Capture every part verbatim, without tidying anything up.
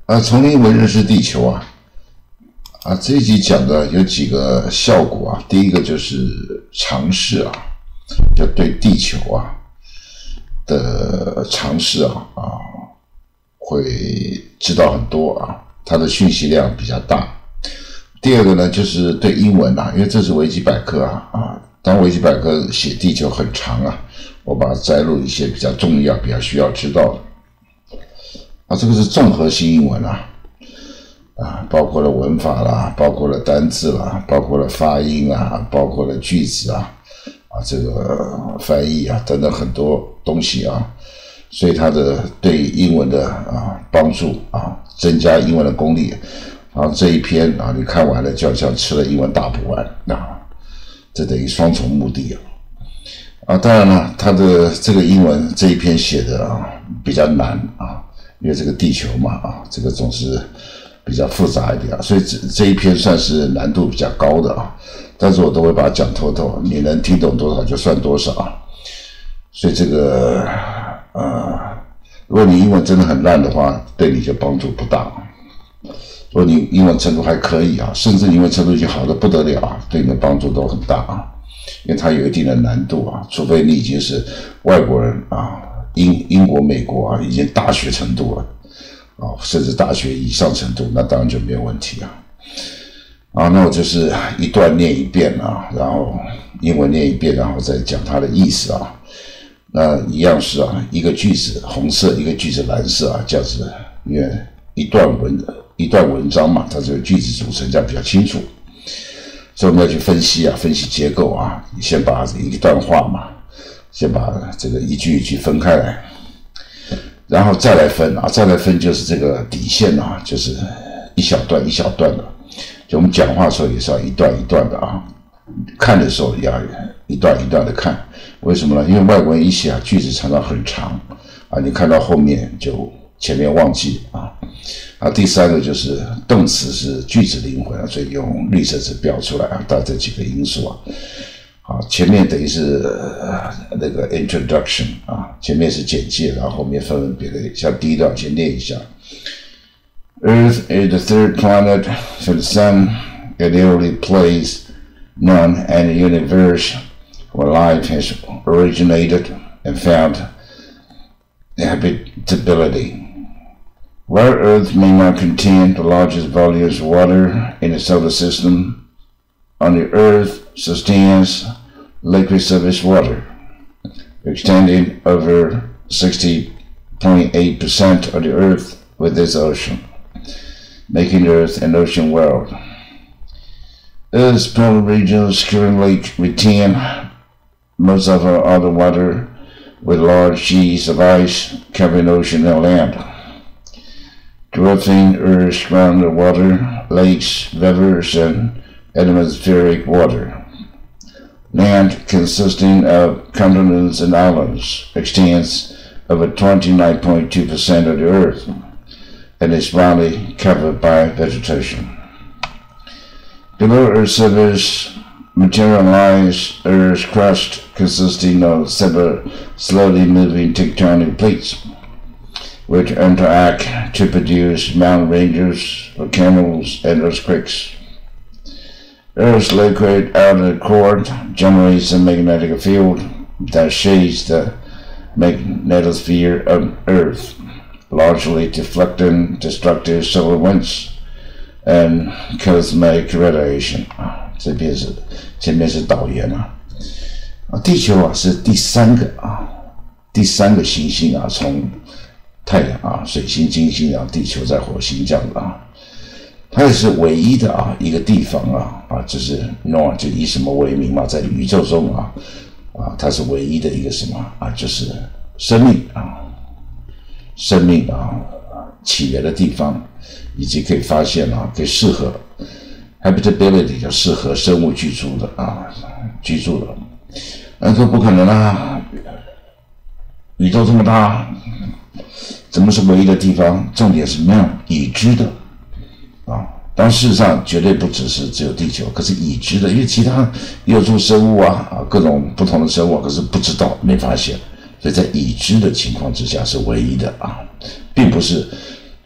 啊，从英文认识地球啊，啊，这一集讲的有几个效果啊。第一个就是尝试啊，就对地球啊的尝试啊啊，会知道很多啊，它的讯息量比较大。第二个呢，就是对英文啊，因为这是维基百科啊啊，当维基百科写地球很长啊，我把它摘录一些比较重要、比较需要知道的。啊，这个是综合性英文啊，啊，包括了文法啦，包括了单字啦，包括了发音啊，包括了句子啊，啊，这个翻译啊等等很多东西啊，所以它的对英文的啊帮助啊，增加英文的功力。然后这一篇啊，你看完了就好像吃了英文大补丸啊，这等于双重目的啊。啊，当然了，它的这个英文这一篇写的啊比较难啊。因为这个地球嘛，啊，这个总是比较复杂一点啊，所以这这一篇算是难度比较高的啊，但是我都会把它讲透透，你能听懂多少就算多少啊。所以这个呃，如果你英文真的很烂的话，对你就帮助不大。如果你英文程度还可以啊，甚至你英文程度已经好的不得了啊，对你的帮助都很大啊，因为它有一定的难度啊，除非你已经是外国人啊。英英国、美国啊，已经大学程度了，啊，甚至大学以上程度，那当然就没有问题啊。啊，那我就是一段念一遍啊，然后英文念一遍，然后再讲它的意思啊。那一样是啊，一个句子红色，一个句子蓝色啊，这样子，因为一段文一段文章嘛，它这个句子组成这样比较清楚，所以我们要去分析啊，分析结构啊，你先把一段话嘛。先把这个一句一句分开来，然后再来分啊，再来分就是这个底线啊，就是一小段一小段的。就我们讲话的时候也是要一段一段的啊，看的时候也要一段一段的看。为什么呢？因为外国人一写啊，句子常常很长啊，你看到后面就前面忘记啊。啊，第三个就是动词是句子灵魂啊，所以用绿色字标出来啊，大这几个因素啊。好，前面等于是、呃、那个 introduction 啊，前面是简介，然后后面分别的，像第一段先念一下。Earth is the third planet to the sun, and the only place known in the universe where life has originated and found habitability. While Earth may not contain the largest volumes of water in the solar system, on the Earth sustains liquid surface water, extending over sixty point eight percent of the Earth with its ocean, making the Earth an ocean world. Earth's polar regions currently retain most of our other water, with large sheets of ice covering ocean and land. Dwarfing Earth's groundwater, lakes, rivers, and atmospheric water. Land consisting of continents and islands extends over twenty-nine point two percent of the Earth and is widely covered by vegetation. Below Earth's surface materializes Earth's crust consisting of several slowly moving tectonic plates, which interact to produce mountain ranges, volcanoes, and earthquakes. Earth's liquid outer core generates a magnetic field that shades the magnetosphere of Earth, largely deflecting destructive solar winds and cosmic radiation. 这边是前面是导言啊，啊，地球啊是第三个啊，第三个行星啊，从太阳啊、水星、金星啊、地球在火星这样的啊。它也是唯一的啊一个地方啊啊，就是 no 就以什么为名嘛，在宇宙中啊啊，它是唯一的一个什么啊，就是生命啊，生命啊起源的地方，以及可以发现啊，可以适合 habitability 就适合生物居住的啊居住的。那说不可能啊，宇宙这么大，怎么是唯一的地方？重点是没有已知的。啊，但事实上绝对不只是只有地球，可是已知的，因为其他也有种生物啊，啊各种不同的生物，可是不知道没发现，所以在已知的情况之下是唯一的啊，并不是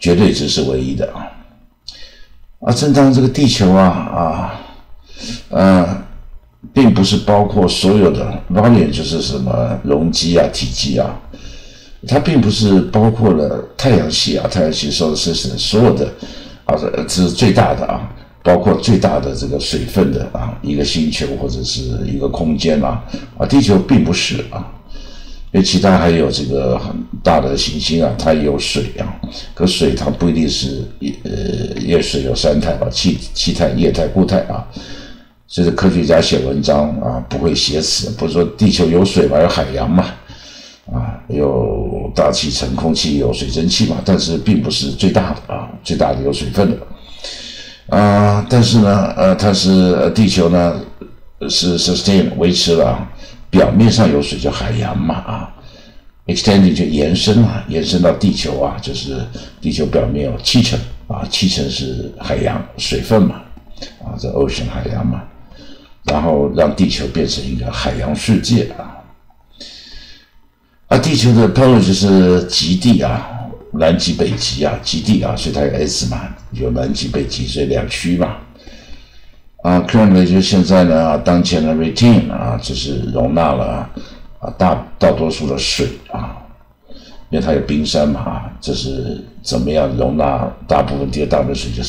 绝对值是唯一的啊。啊，正当这个地球啊啊呃，并不是包括所有的 volume， 就是什么容积啊、体积啊，它并不是包括了太阳系啊，太阳系受的是所有的啊，这是最大的啊。包括最大的这个水分的啊一个星球或者是一个空间啊啊，地球并不是啊。因为其他还有这个很大的行星啊，它也有水啊，可水它不一定是呃液水有三态啊，气气态、液态、固态啊。所以科学家写文章啊不会写死，不是说地球有水嘛，有海洋嘛，啊有大气层、空气有水蒸气嘛，但是并不是最大的啊，最大的有水分的。啊、呃，但是呢，呃，它是地球呢是 sustain 维持了、啊。表面上有水叫海洋嘛啊 ，extending 就延伸嘛，延伸到地球啊，就是地球表面有七成啊，七成是海洋水分嘛，啊，这 ocean 海洋嘛，然后让地球变成一个海洋世界啊。啊，地球的 polar 就是极地啊，南极北极啊，极地啊，所以它有 S 嘛，有南极北极，所以两区嘛。啊 ，currently 就现在呢，当前的 retain 啊，就是容纳了啊大大多数的水啊，因为它有冰山嘛啊，这是怎么样容纳大部分第二大部分水，就是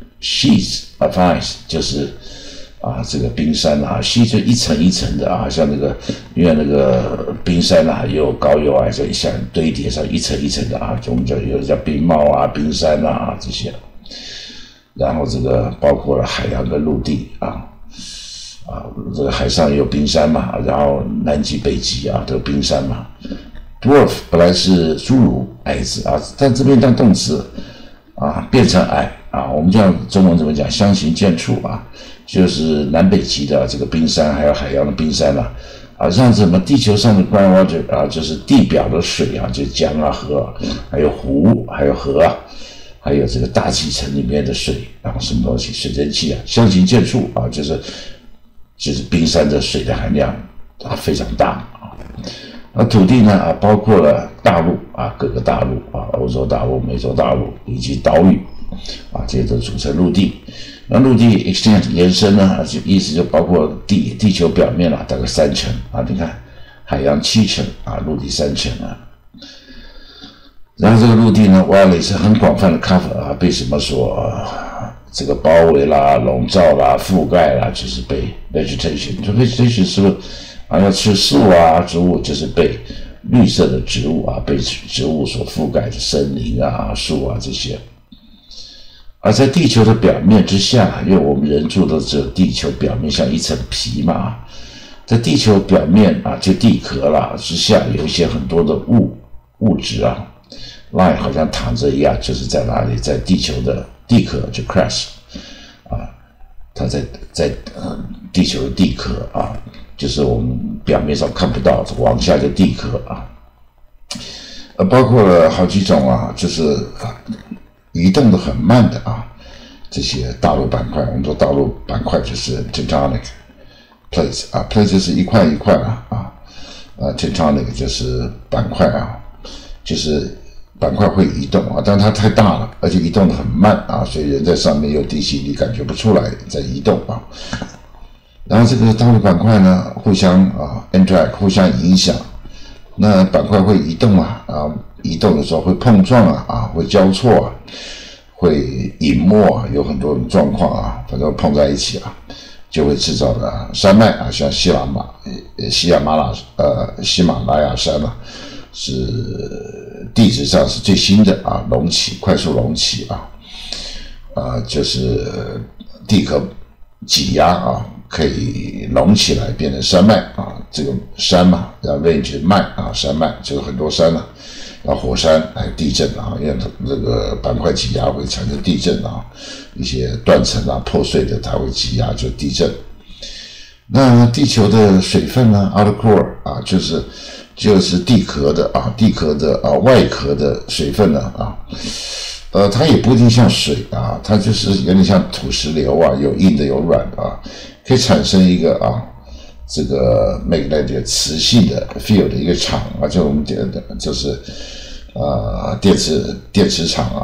sheets of ice， 就是啊这个冰山啊 ，sheet 就一层一层的啊，像那个因为那个冰山啊有高有矮，就像堆叠上一层一层的啊，就我们叫有叫冰帽啊、冰山啊这些。然后这个包括了海洋跟陆地啊，啊，这个海上也有冰山嘛，然后南极、北极啊都有冰山嘛。dwarf 本来是侏儒矮子啊，但这边当动词啊变成矮啊，我们讲中文怎么讲？相形见绌啊，就是南北极的这个冰山，还有海洋的冰山啊，啊，让什么地球上的 groundwater 啊，就是地表的水啊，就江啊、河啊，还有湖，还有河啊。还有这个大气层里面的水啊，什么东西，水蒸气啊，相形见绌啊，就是就是冰山的水的含量啊非常大啊。那土地呢啊，包括了大陆啊，各个大陆啊，欧洲大陆、美洲大陆以及岛屿啊，这些都组成陆地。那陆地 extent 延伸呢，就意思就包括地地球表面啊，大概三成啊，你看海洋七成啊，陆地三成啊。然后这个陆地呢，哇，也是很广泛的 cover 啊，被什么所、呃、这个包围啦、笼罩啦、覆盖啦，就是被 vegetation。这 vegetation 是不是啊？要吃树啊，植物就是被绿色的植物啊，被植物所覆盖的森林啊、树啊这些。而在地球的表面之下，因为我们人住的这地球表面像一层皮嘛，在地球表面啊，就地壳啦之下有一些很多的物物质啊。line 好像躺着一样，就是在哪里，在地球的地壳就 crust 啊，它在在呃地球的地壳啊，就是我们表面上看不到，往下的地壳啊，呃，包括了好几种啊，就是啊移动的很慢的啊，这些大陆板块，我们说大陆板块就是 tectonic plates 啊 ，plate 就是一块一块啊啊，呃 tectonic 就是板块啊，就是。板块会移动啊，但它太大了，而且移动的很慢啊，所以人在上面有地心力感觉不出来在移动啊。然后这个大陆板块呢，互相啊 interact 互相影响，那板块会移动啊，啊移动的时候会碰撞啊，啊会交错啊，会隐没啊，有很多种状况啊，反正碰在一起啊，就会制造的山脉啊，像西拉马、西亚马拉呃喜马拉雅山啊。是地质上是最新的啊，隆起，快速隆起啊，啊，就是地壳挤压啊，可以隆起来变成山脉啊，这个山嘛，然后 range 脉啊，山脉就是很多山了、啊，然后火山还有地震啊，因为它这个板块挤压会产生地震啊，一些断层啊、破碎的它会挤压就地震。那地球的水分呢 ，outer core 啊，就是。就是地壳的啊，地壳的啊，外壳的水分呢啊，呃，它也不一定像水啊，它就是有点像土石流啊，有硬的有软的啊，可以产生一个啊，这个 magnetic 磁性的 field 的一个场啊，就我们讲的就是呃电磁电磁场啊，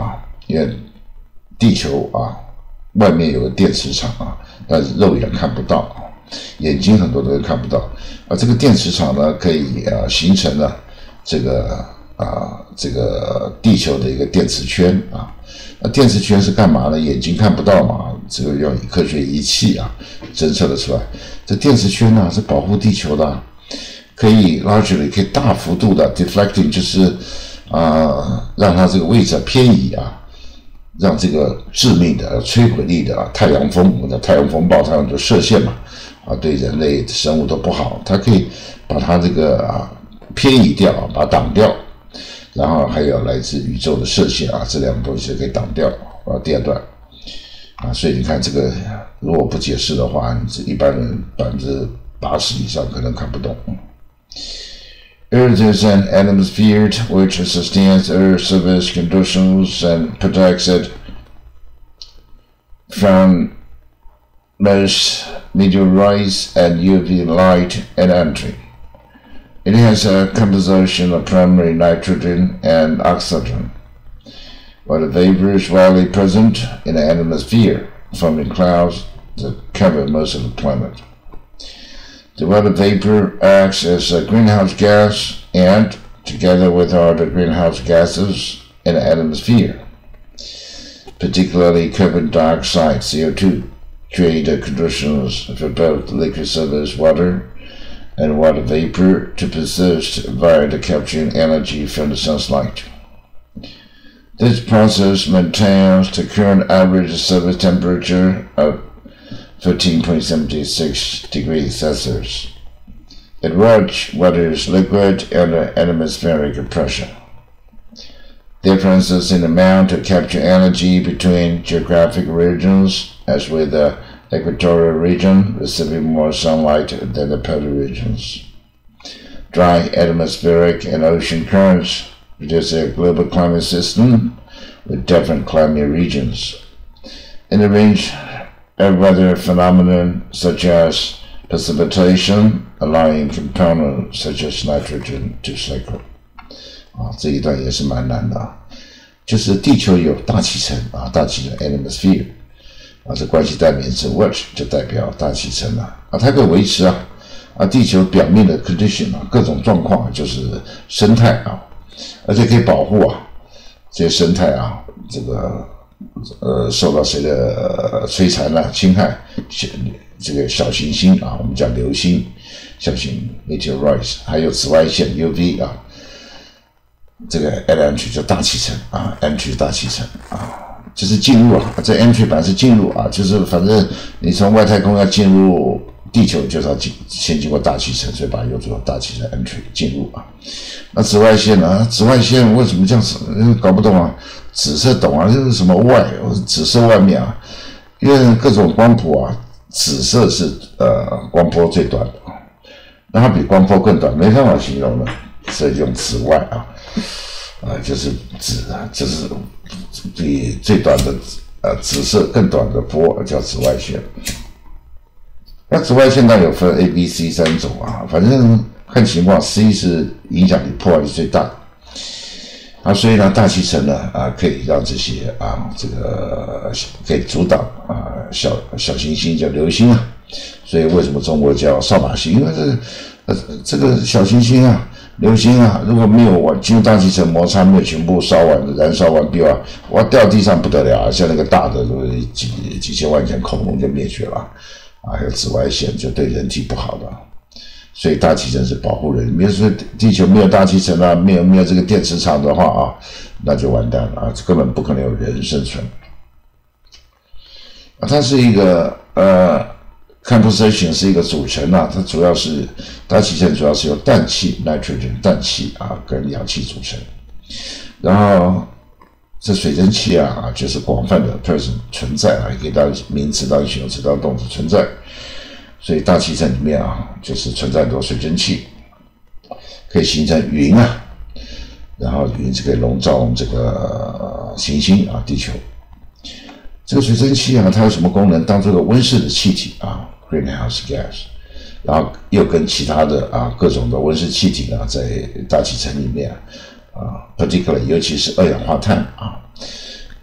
因为地球啊外面有个电磁场啊，但是肉眼看不到啊，眼睛很多都看不到。而这个电磁场呢，可以啊形成了这个啊这个地球的一个电磁圈啊。那电磁圈是干嘛呢？眼睛看不到嘛，这个要以科学仪器啊侦测得出来。这电磁圈呢是保护地球的，可以 largely 可以大幅度的 deflecting， 就是啊、呃、让它这个位置偏移啊，让这个致命的摧毁力的、啊、太阳风，我们的太阳风暴，它的射线嘛，啊对人类生物都不好，它可以把它这个啊偏移掉，把它挡掉。然后还有来自宇宙的射线啊，这两个东西可以挡掉啊。第二段啊，所以你看这个，如果不解释的话，一般人百分之八十以上可能看不懂。Earth is an atmosphere which sustains Earth's surface conditions and protects it from most meteorites and U V light and entry.It has a composition of primary nitrogen and oxygen, while the vapor is widely present in the atmosphere, forming clouds that cover most of the planet. The water vapor acts as a greenhouse gas and, together with other greenhouse gases in the atmosphere, particularly carbon dioxide, C O two, create the conditions for both liquid surface water,and water vapor to persist via the capturing energy from the sun's light. This process maintains the current average surface temperature of thirteen point seven six degrees Celsius. At which water is liquid under atmospheric pressure. Differences in amount to capture energy between geographic regions, as with the equatorial region receiving more sunlight than the polar regions. Dry atmospheric and ocean currents produce a global climate system with different climate regions. In the range of weather phenomena such as precipitation, allowing components such as nitrogen to cycle. 啊，这一段也是蛮难的啊，就是地球有大气层啊，大气层 atmosphere。啊，这关系代名词 which 就代表大气层啊，啊，它可以维持啊，啊，地球表面的 condition 啊，各种状况就是生态啊，而且可以保护啊这些生态啊，这个呃受到谁的摧残呢、啊、侵害？这个小行星啊，我们讲流星、小行 meteorites， 还有紫外线 U V 啊，这个 entry 就大气层啊 ，entry 大气层啊。就是进入啊，这 entry 版是进入啊，就是反正你从外太空要进入地球，就是要进先经过大气层，所以把它用作大气层 entry 进入啊。那紫外线呢、啊？紫外线为什么这样子？搞不懂啊。紫色懂啊，这是什么外？紫色外面啊，因为各种光谱啊，紫色是呃光波最短的，那它比光波更短，没办法形容的，所以用紫外啊。啊、呃，就是紫啊，就是比最短的呃紫色更短的波叫紫外线。那紫外线呢有分 A、B、C 三种啊，反正看情况 ，C 是影响力破坏力最大的。啊，所以呢，大气层呢啊可以让这些啊这个可以阻挡啊小小行星叫流星啊，所以为什么中国叫扫把星？因为这个呃这个小行星啊。流星啊，如果没有完进入大气层摩擦，没有全部烧完、燃烧完毕啊，哇，掉地上不得了啊！像那个大的，几几千万年恐龙就灭绝了啊，还有紫外线就对人体不好的，所以大气层是保护人。比如说地球没有大气层啊，没有没有这个电磁场的话啊，那就完蛋了啊，根本不可能有人生存。啊，它是一个呃。composition 是一个组成啊，它主要是大气层主要是由氮气 nitrogen 氮气啊跟氧气组成，然后这水蒸气啊就是广泛的 present 存在啊，也可以当名词、当形容词、当动词存在，所以大气层里面啊就是存在很多水蒸气，可以形成云啊，然后云是可以笼罩我们这个行星啊地球。这个水蒸气啊，它有什么功能？当做个温室的气体啊 ，greenhouse gas， 然后又跟其他的啊各种的温室气体呢，在大气层里面啊 ，particularly 尤其是二氧化碳啊，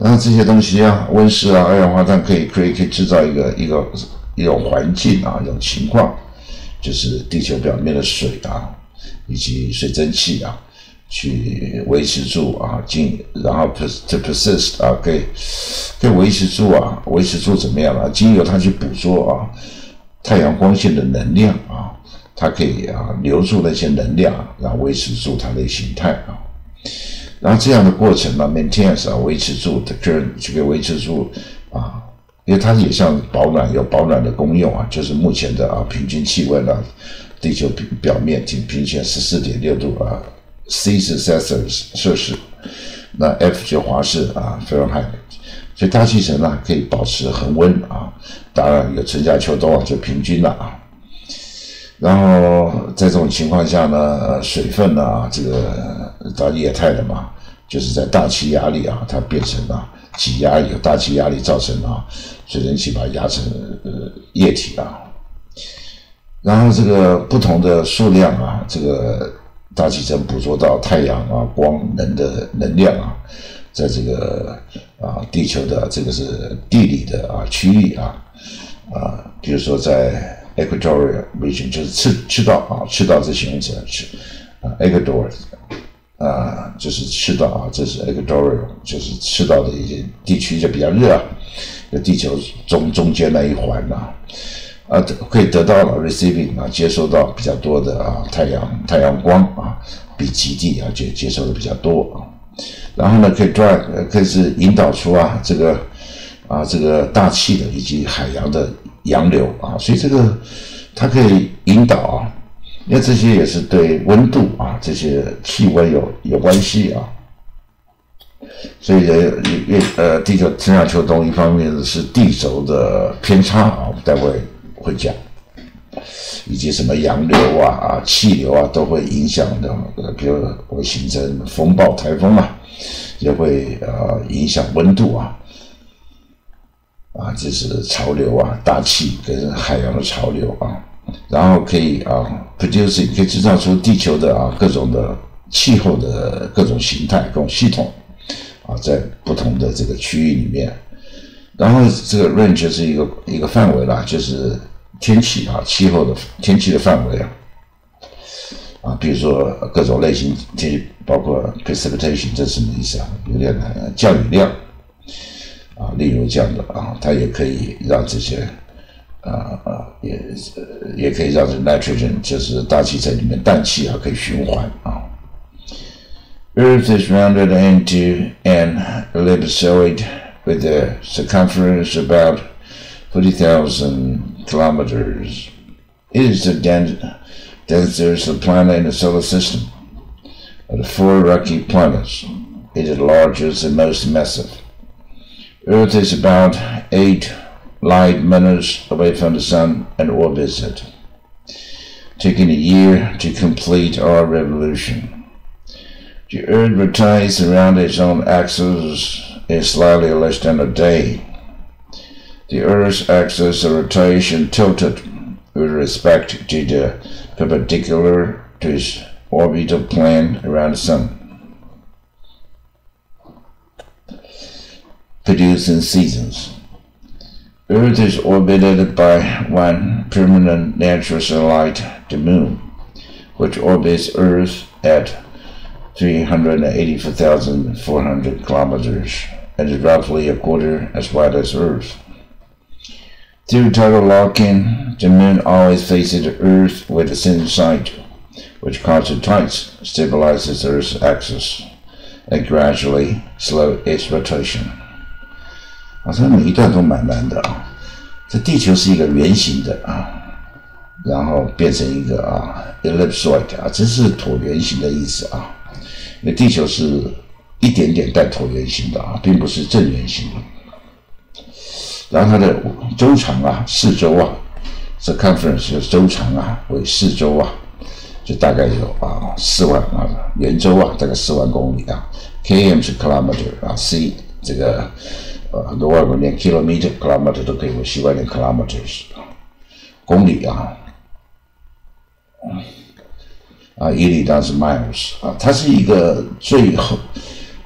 然后这些东西啊，温室啊，二氧化碳可以可以可以制造一个一个一种环境啊，一种情况，就是地球表面的水啊，以及水蒸气啊，去维持住啊，经然后 to persist 啊，可以可以维持住啊，维持住怎么样啊？经由它去捕捉啊太阳光线的能量啊，它可以啊留住那些能量，然后维持住它的形态啊。然后这样的过程呢 ，maintains 啊，维持住的 current 就可以维持住啊，因为它也像保暖有保暖的功用啊，就是目前的啊平均气温啊，地球表面平均线 十四点六度啊 ，C 是 Celsius 摄氏，那 F 就华氏啊 Fahrenheit， 所以大气层呢可以保持恒温啊，当然有春夏秋冬啊就平均了啊。然后在这种情况下呢，水分啊，这个到液态的嘛，就是在大气压力啊，它变成啊挤压，有大气压力造成啊水蒸气把它压成呃液体啊。然后这个不同的数量啊，这个大气层捕捉到太阳啊光能的能量啊，在这个啊地球的这个是地理的啊区域啊啊，比如说在Equatorial region 就是赤赤道啊，赤道这形容词，赤啊 Ecuador 啊就是赤道啊，这是 Equatorial 就是赤道的一些地区就比较热啊，就地球中中间那一环啊，啊可以得到了 receiving 啊，接收到比较多的啊太阳太阳光啊，比极地啊就接收的比较多啊，然后呢可以 drive 可以是引导出啊这个啊这个大气的以及海洋的洋流啊，所以这个它可以引导啊，因为这些也是对温度啊，这些气温有有关系啊。所以呃呃，地球春夏秋冬一方面是地轴的偏差啊，我们待会会讲，以及什么洋流啊啊气流啊都会影响的，呃，比如会形成风暴、台风啊，也会呃影响温度啊。啊，这是潮流啊，大气跟海洋的潮流啊，然后可以啊 ，producing 可以制造出地球的啊各种的气候的各种形态、各种系统啊，在不同的这个区域里面，然后这个 range 是一个一个范围啦，就是天气啊，气候的天气的范围啊，啊，比如说各种类型天气，包括 precipitation 这是什么意思啊？有点难，降雨量。啊，例如这样的啊，它也可以让这些啊啊也也可以让这 nitrogen 就是大气层里面氮气啊可以循环啊。Earth is rounded into an ellipsoid with a circumference about forty thousand kilometers. It is the densest planet in the solar system. Of the four rocky planets, it is the largest and most massive. Earth is about eight light minutes away from the Sun and orbits it, taking a year to complete our revolution. The Earth rotates around its own axis in slightly less than a day. The Earth's axis of rotation tilted with respect to the perpendicular to its orbital plane around the Sun. Producing seasons. Earth is orbited by one permanent natural satellite, the Moon, which orbits Earth at three hundred eighty-four thousand four hundred kilometers and is roughly a quarter as wide as Earth. Through tidal locking, the Moon always faces the Earth with the same side, which causes tides, stabilizes Earth's axis, and gradually slows its rotation. 啊，这每一段都蛮难的啊。这地球是一个圆形的啊，然后变成一个啊 ellipsoid 啊，这是椭圆形的意思啊。因为地球是一点点带椭圆形的啊，并不是正圆形的。然后它的周长啊，四周啊 ，circumference 就是周长啊，为四周啊，就大概有啊四万啊，圆周啊，大概四万公里啊。km 是 kilometer 啊 ，c 这个。呃，很多外国人连 kilometer、kilometer 都可以，我习惯连 kilometers 公里啊，啊，一里当然是 miles 啊，它是一个最后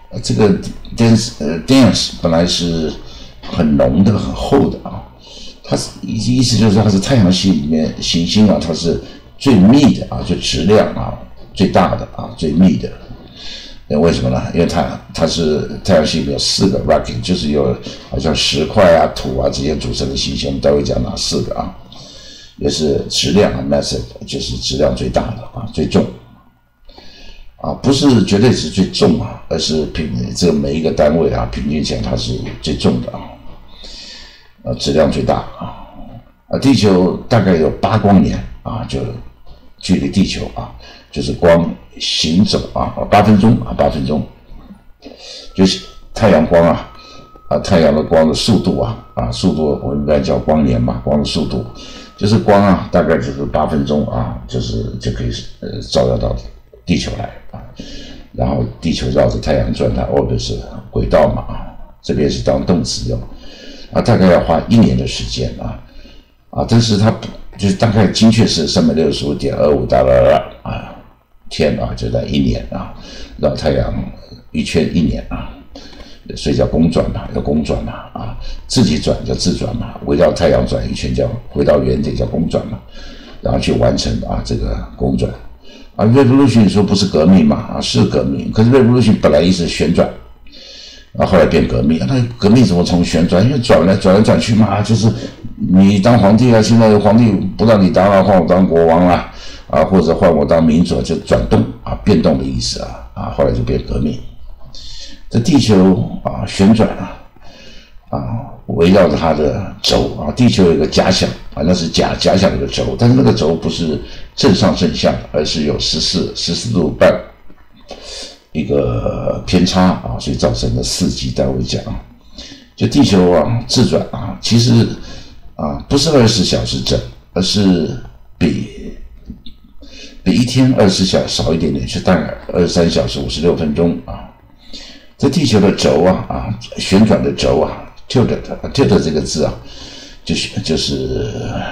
呃，这个电呃电是本来是很浓的、很厚的啊，它是意思就是它是太阳系里面行星啊，它是最密的啊，就质量啊最大的啊，最密的。那为什么呢？因为它它是太阳系里有四个 rocket， 就是有好像石块啊、土啊这些组成的行星，我们待会讲哪四个啊，也是质量啊 ，massive 就是质量最大的啊，最重。啊，不是绝对值最重啊，而是平这每一个单位啊，平均起来它是最重的啊，呃，质量最大啊。啊，地球大概有八光年啊，就距离地球啊，就是光行走啊，八分钟啊，八分钟，就是太阳光啊，啊，太阳的光的速度啊，啊，速度我们应该叫光年嘛，光的速度，就是光啊，大概就是八分钟啊，就是就可以呃照耀到地球来啊，然后地球绕着太阳转，它 orbit 是轨道嘛啊，这边是当动词用，啊，大概要花一年的时间啊，啊，但是它就是大概精确是三百六十五点二五大二啊天啊，就在一年啊，绕太阳一圈一年啊，所以叫公转嘛，叫公转嘛啊，自己转叫自转嘛，围绕太阳转一圈叫回到原点叫公转嘛，然后去完成啊这个公转。啊 ，revolution 说不是革命嘛？啊，是革命。可是 revolution 本来意思是旋转，啊，后来变革命。那革命怎么从旋转？因为转来转来转去嘛，就是你当皇帝啊，现在皇帝不让你当了，换我当国王啦，啊，或者换我当民主，就转动啊，变动的意思啊，啊，后来就变革命。这地球啊旋转啊，啊，围绕着它的轴啊，地球有一个假想啊，那是假假想的一个轴，但是那个轴不是正上正下，而是有十四十四度半一个偏差啊，所以造成的四级单位讲，就地球啊自转啊，其实啊不是二十四小时整，而是比比一天二十四小时少一点点，是大概二十三小时五十六分钟啊。这地球的轴啊啊旋转的轴啊 tilt tilt 这个字啊，就是就是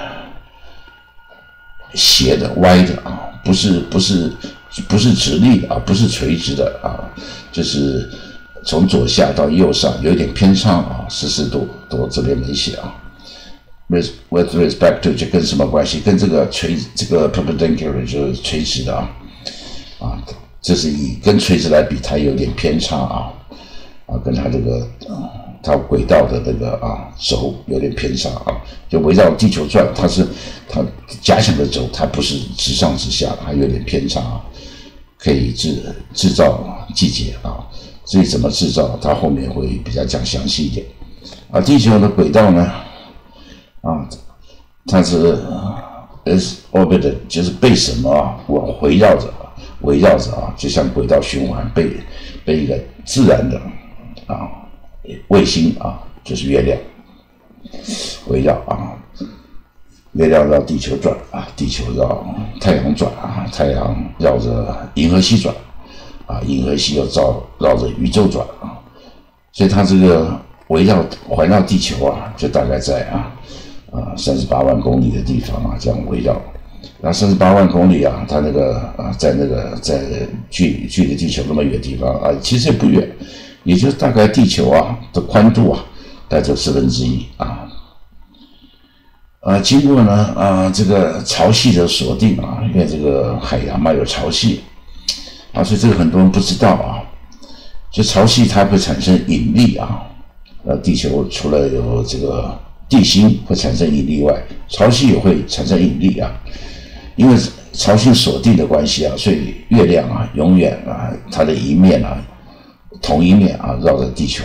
斜的歪的啊，不是不是不是直立的啊，不是垂直的啊，就是从左下到右上有一点偏差啊，十四度多，这边没写啊。With respect to 这跟什么关系？跟这个垂这个 perpendicular 就是垂直的啊啊，这是以跟垂直来比，它有点偏差啊啊，跟它这个啊它轨道的那个啊轴有点偏差啊，就围绕地球转，它是它假想的轴，它不是直上直下，它有点偏差啊，可以制制造季节啊，至于怎么制造，它后面会比较讲详细一点啊。地球的轨道呢？啊，它是 is orbited， 就是被什么啊往围绕着，围绕着啊，就像轨道循环被被一个自然的啊卫星啊，就是月亮围绕啊，月亮绕地球转啊，地球绕太阳转啊，太阳绕着银河系转啊，银河系又绕绕着宇宙转啊，所以它这个围绕环绕地球啊，就大概在啊。啊，三十八万公里的地方啊，这样围绕。那三十八万公里啊，它那个啊，在那个在距距离地球那么远的地方啊，其实也不远，也就是大概地球啊的宽度啊，大概只有四分之一啊。啊，经过呢啊这个潮汐的锁定啊，因为这个海洋嘛有潮汐啊，所以这个很多人不知道啊。就潮汐它会产生引力啊，呃，地球除了有这个。地心会产生引力外，潮汐也会产生引力啊。因为潮汐锁定的关系啊，所以月亮啊永远啊它的一面啊同一面啊绕着地球。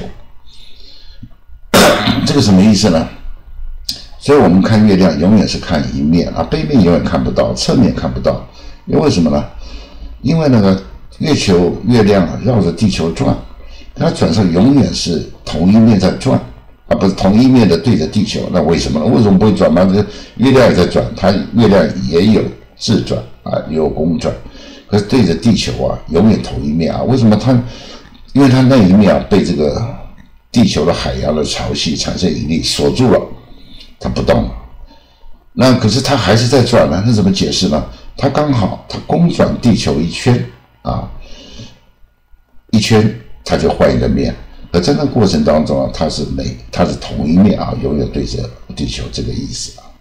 这个什么意思呢？所以我们看月亮永远是看一面啊，背面永远看不到，侧面看不到。因为为什么呢？因为那个月球月亮绕着地球转，它转上永远是同一面在转。啊，不是同一面的对着地球，那为什么呢？为什么不会转吗？这月亮也在转，它月亮也有自转啊，也有公转，可是对着地球啊，永远同一面啊。为什么它？因为它那一面啊，被这个地球的海洋的潮汐产生引力锁住了，它不动了。那可是它还是在转呢，那怎么解释呢？它刚好它公转地球一圈啊，一圈它就换一个面。而在那个过程当中啊，它是每它是同一面啊，永远对着地球这个意思啊。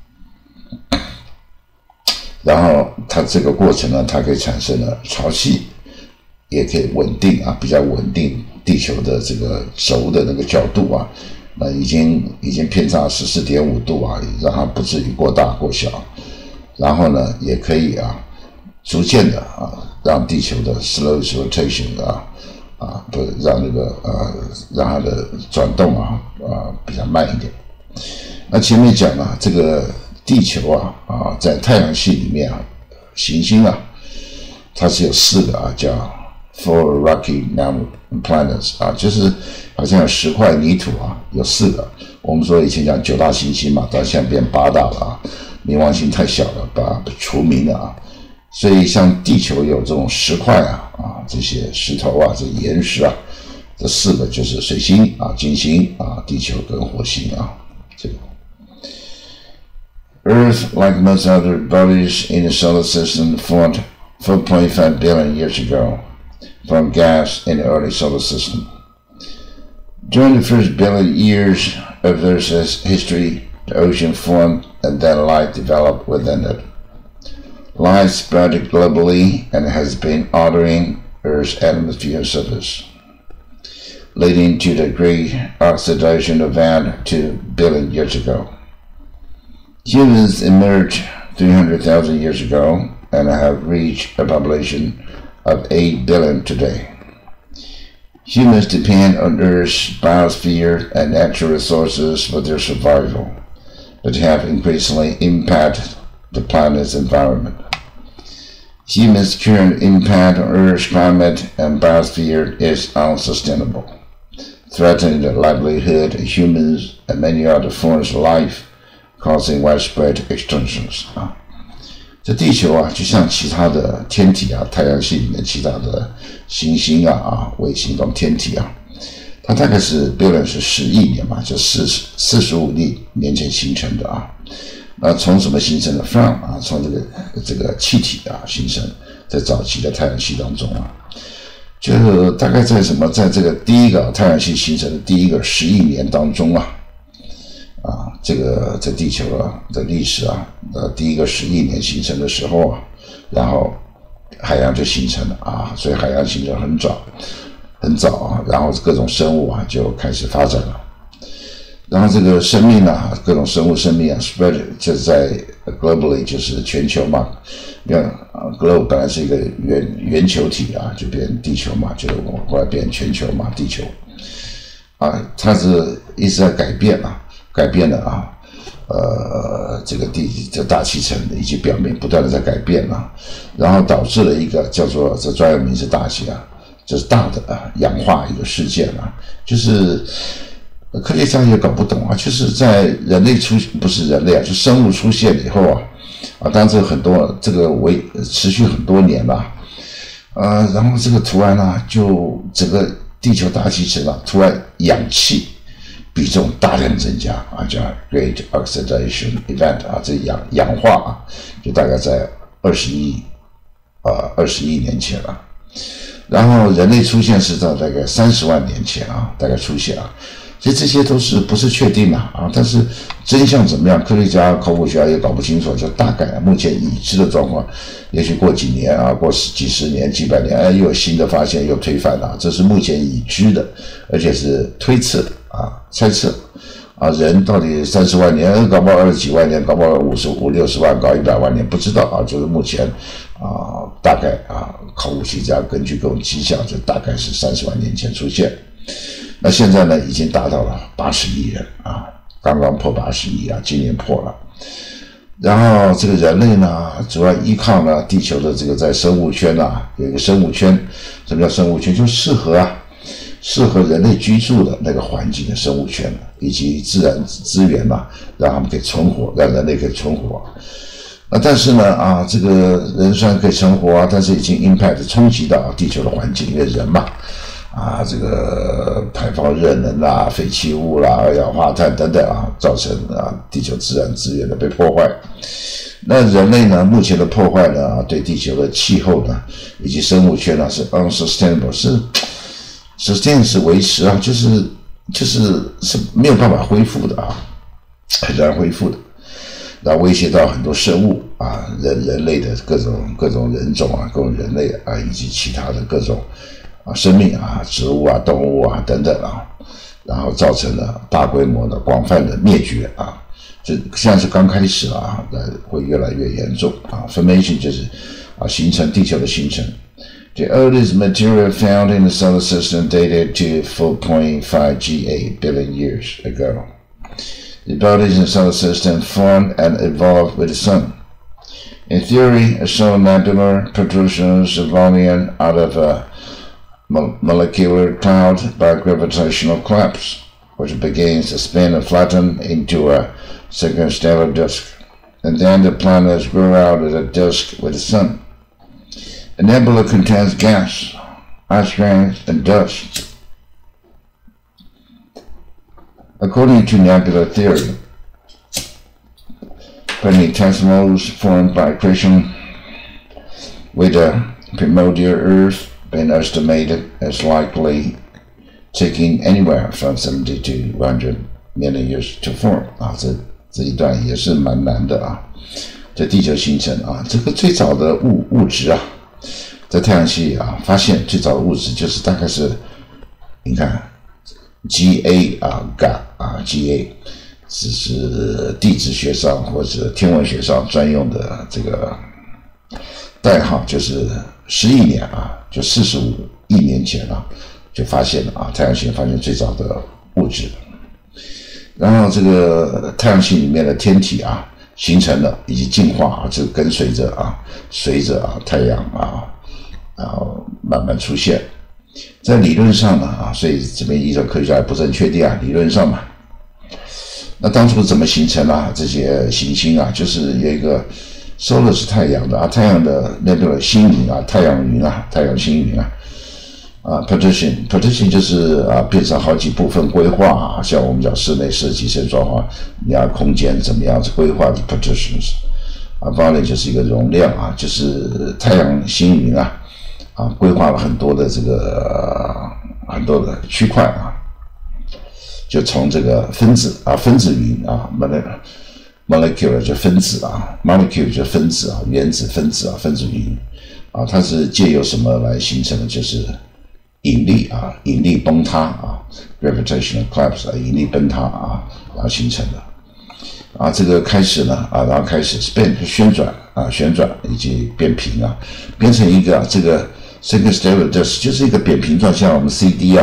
然后它这个过程呢，它可以产生了潮汐，也可以稳定啊，比较稳定地球的这个轴的那个角度啊，那已经已经偏差 十四点五 度啊，让它不至于过大过小。然后呢，也可以啊，逐渐的啊，让地球的 slow rotation 啊。啊，不让那个呃，让它的转动啊啊比较慢一点。那前面讲了，这个地球啊啊，在太阳系里面啊，行星啊，它是有四个啊，叫 four rocky mountain planets 啊，就是好像有十块泥土啊，有四个。我们说以前讲九大行星嘛，到现在变八大了啊，冥王星太小了，把它除名了啊。所以像地球有这种石块啊啊，这些石头啊，这岩石啊，这四个就是水星啊、金星啊、地球跟火星啊。这个 Earth, like most other bodies in the solar system, formed four point five billion years ago from gas in the early solar system. During the first billion years of Earth's history, the ocean formed and then life developed within it.Life spread globally and has been altering Earth's atmosphere surface, leading to the Great Oxidation Event two billion years ago. Humans emerged three hundred thousand years ago and have reached a population of eight billion today. Humans depend on Earth's biosphere and natural resources for their survival, but have increasingly impacted the planet's environment.Humans' current impact on Earth's climate and biosphere is unsustainable, threatening the livelihood of humans and many other forms of life, causing widespread extinctions. 啊，这地球啊，就像其他的天体啊，太阳系里面其他的行星啊、啊卫星这种天体啊，它大概是 billion 是十亿年嘛，就四十四十五亿年前形成的啊。那从什么形成的 ？from 啊，从这个这个气体啊形成，在早期的太阳系当中啊，就大概在什么，在这个第一个太阳系形成的第一个十亿年当中啊，啊，这个在地球啊的历史啊，呃，第一个十亿年形成的时候啊，然后海洋就形成了啊，所以海洋形成很早，很早啊，然后各种生物啊就开始发展了。然后这个生命啊，各种生物生命啊 ，spread 就是在 globally 就是全球嘛，因为啊 globe 本来是一个圆圆球体啊，就变地球嘛，就后来变全球嘛，地球啊，它是一直在改变啊，改变了啊，呃，这个地这大气层以及表面不断的在改变啊，然后导致了一个叫做这专有名词大气啊，就是大的啊氧化一个事件啊，就是。科学家也搞不懂啊，就是在人类出不是人类啊，就生物出现以后啊，啊，当然这个很多这个为持续很多年了，啊，然后这个突然啊，就整个地球大气层啊，突然氧气比重大量增加啊，叫 Great Oxidation Event 啊，这氧氧化啊，就大概在二十亿啊二十亿年前了，然后人类出现是到大概三十万年前啊，大概出现啊。所以这些都是不是确定的啊？但是真相怎么样，科学家、考古学家也搞不清楚，就大概目前已知的状况，也许过几年啊，过几十年、几百年，哎，又有新的发现，又推翻了，这是目前已知的，而且是推测啊、猜测啊，人到底三十万年，搞不好二十几万年，搞不好五十五六十万，搞一百万年，不知道啊，就是目前啊，大概啊，考古学家根据各种迹象，就大概是三十万年前出现。那现在呢，已经达到了八十亿人啊，刚刚破八十亿啊，今年破了。然后这个人类呢，主要依靠呢地球的这个在生物圈啊，有一个生物圈，什么叫生物圈？就适合啊，适合人类居住的那个环境的生物圈，以及自然资源嘛，让他们可以存活，让人类可以存活。那但是呢啊，这个人虽然可以存活啊，但是已经 impact 冲击到地球的环境，因为人嘛。啊，这个排放热能啦、废弃物啦、二氧化碳等等啊，造成啊地球自然资源的被破坏。那人类呢，目前的破坏呢，对地球的气候呢，以及生物圈呢是 unsustainable， 是 sustain 是维持啊，就是就是是没有办法恢复的啊，很难恢复的。然后威胁到很多生物啊，人人类的各种各种人种啊，各种人类啊，以及其他的各种啊生命啊，植物啊、动物啊等等啊，然后造成了大规模的、广泛的灭绝啊。这现在是刚开始啊，会越来越严重啊。Formation 就是啊，形成地球的形成。The oldest material found in the solar system dated to four point five G A billion years ago. The bodies in the solar system formed and evolved with the sun. In theory, a solar nebula protrusions evolving out of a molecular cloud by gravitational collapse, which begins to spin and flatten into a circumstellar disk, and then the planets grow out of the disk with the sun. A nebula contains gas, ice grains, and dust. According to nebular theory, planetesimals formed by accretion with the primordial Earth been estimated as likely taking anywhere from seventy to one hundred million years to form 啊，这这一段也是蛮难的啊。这地球形成啊，这个最早的物物质啊，在太阳系啊发现最早的物质就是大概是，你看 G A 啊 G A 啊 G A， 只是地质学上或者天文学上专用的这个代号，就是十亿年啊，就四十五亿年前啊，就发现了啊，太阳系发现最早的物质。然后这个太阳系里面的天体啊，形成了以及进化啊，这跟随着啊，随着啊太阳啊，然后慢慢出现。在理论上呢啊，所以这边依照科学家还不是很确定啊，理论上嘛。那当初怎么形成啊？这些行星啊，就是有一个 solar 是太阳的啊，太阳的那个星云啊，太阳云啊，太阳星云啊。啊 ，partition partition 就是啊，变成好几部分规划啊，像我们讲室内设计、设计装潢，你要空间怎么样子规划的 partitions 啊 ，volume 就是一个容量啊，就是太阳星云啊，啊，规划了很多的这个、呃、很多的区块啊，就从这个分子啊，分子云啊 ，molecular 就分子啊 ，molecule 就分子啊，原子分子啊，分子云啊，它是借由什么来形成的？就是引力啊，引力崩塌啊 ，gravitational collapse 啊，引力崩塌啊，然后形成的。啊，这个开始呢啊，然后开始 spin 旋转啊，旋转以及变平啊，变成一个、啊、这个 circumstellar disk 就是一个扁平状，像我们 C D 啊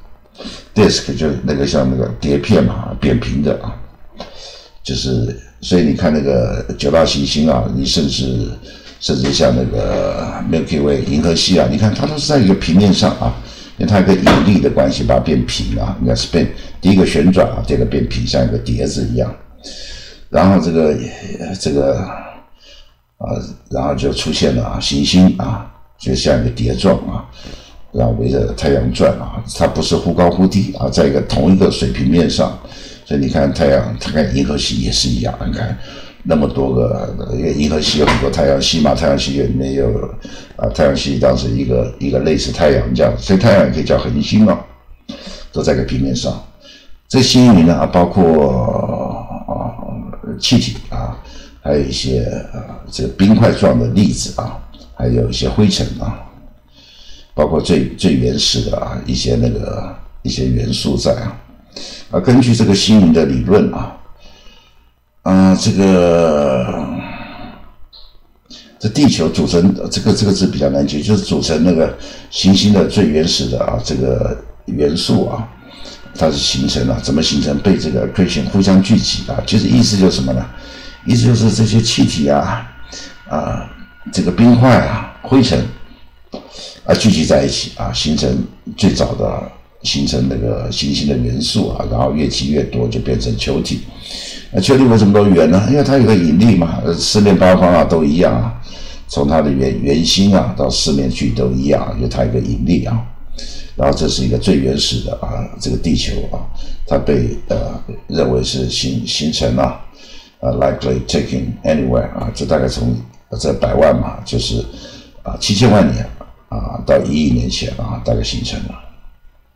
，disk 就那个像那个碟片嘛，扁平的啊，就是所以你看那个九大行星啊，你甚至。甚至像那个 Milky Way 银河系啊，你看它都是在一个平面上啊，因为它有个引力的关系把它变平啊，你看 spin 第一个旋转啊，第二个变平，像一个碟子一样，然后这个这个啊，然后就出现了啊行星啊，就像一个碟状啊，然后围着太阳转啊，它不是忽高忽低啊，在一个同一个水平面上，所以你看太阳，它跟银河系也是一样，你看。那么多个，因为银河系有很多太阳系嘛，太阳系里面有啊，太阳系当时一个一个类似太阳这样，所以太阳也可以叫恒星嘛，都在一个平面上。这星云呢啊，包括啊气体啊，还有一些啊这个冰块状的粒子啊，还有一些灰尘啊，包括最最原始的啊一些那个一些元素在啊。啊，根据这个星云的理论啊。啊、呃，这个这地球组成这个这个字比较难记，就是组成那个行星的最原始的啊这个元素啊，它是形成了怎么形成？被这个 accretion 互相聚集啊，就是意思就是什么呢？意思就是这些气体啊啊这个冰块啊灰尘啊聚集在一起啊，形成最早的形成那个行星的元素啊，然后越积越多就变成球体。那球体为什么都圆呢？因为它有个引力嘛，四面八方啊都一样啊，从它的圆圆心啊到四面去都一样，因为它有个引力啊。然后这是一个最原始的啊，这个地球啊，它被呃认为是形形成啊，呃 likely taking anywhere 啊，这大概从这百万嘛，就是啊七千万年啊到一亿年前啊，大概形成了。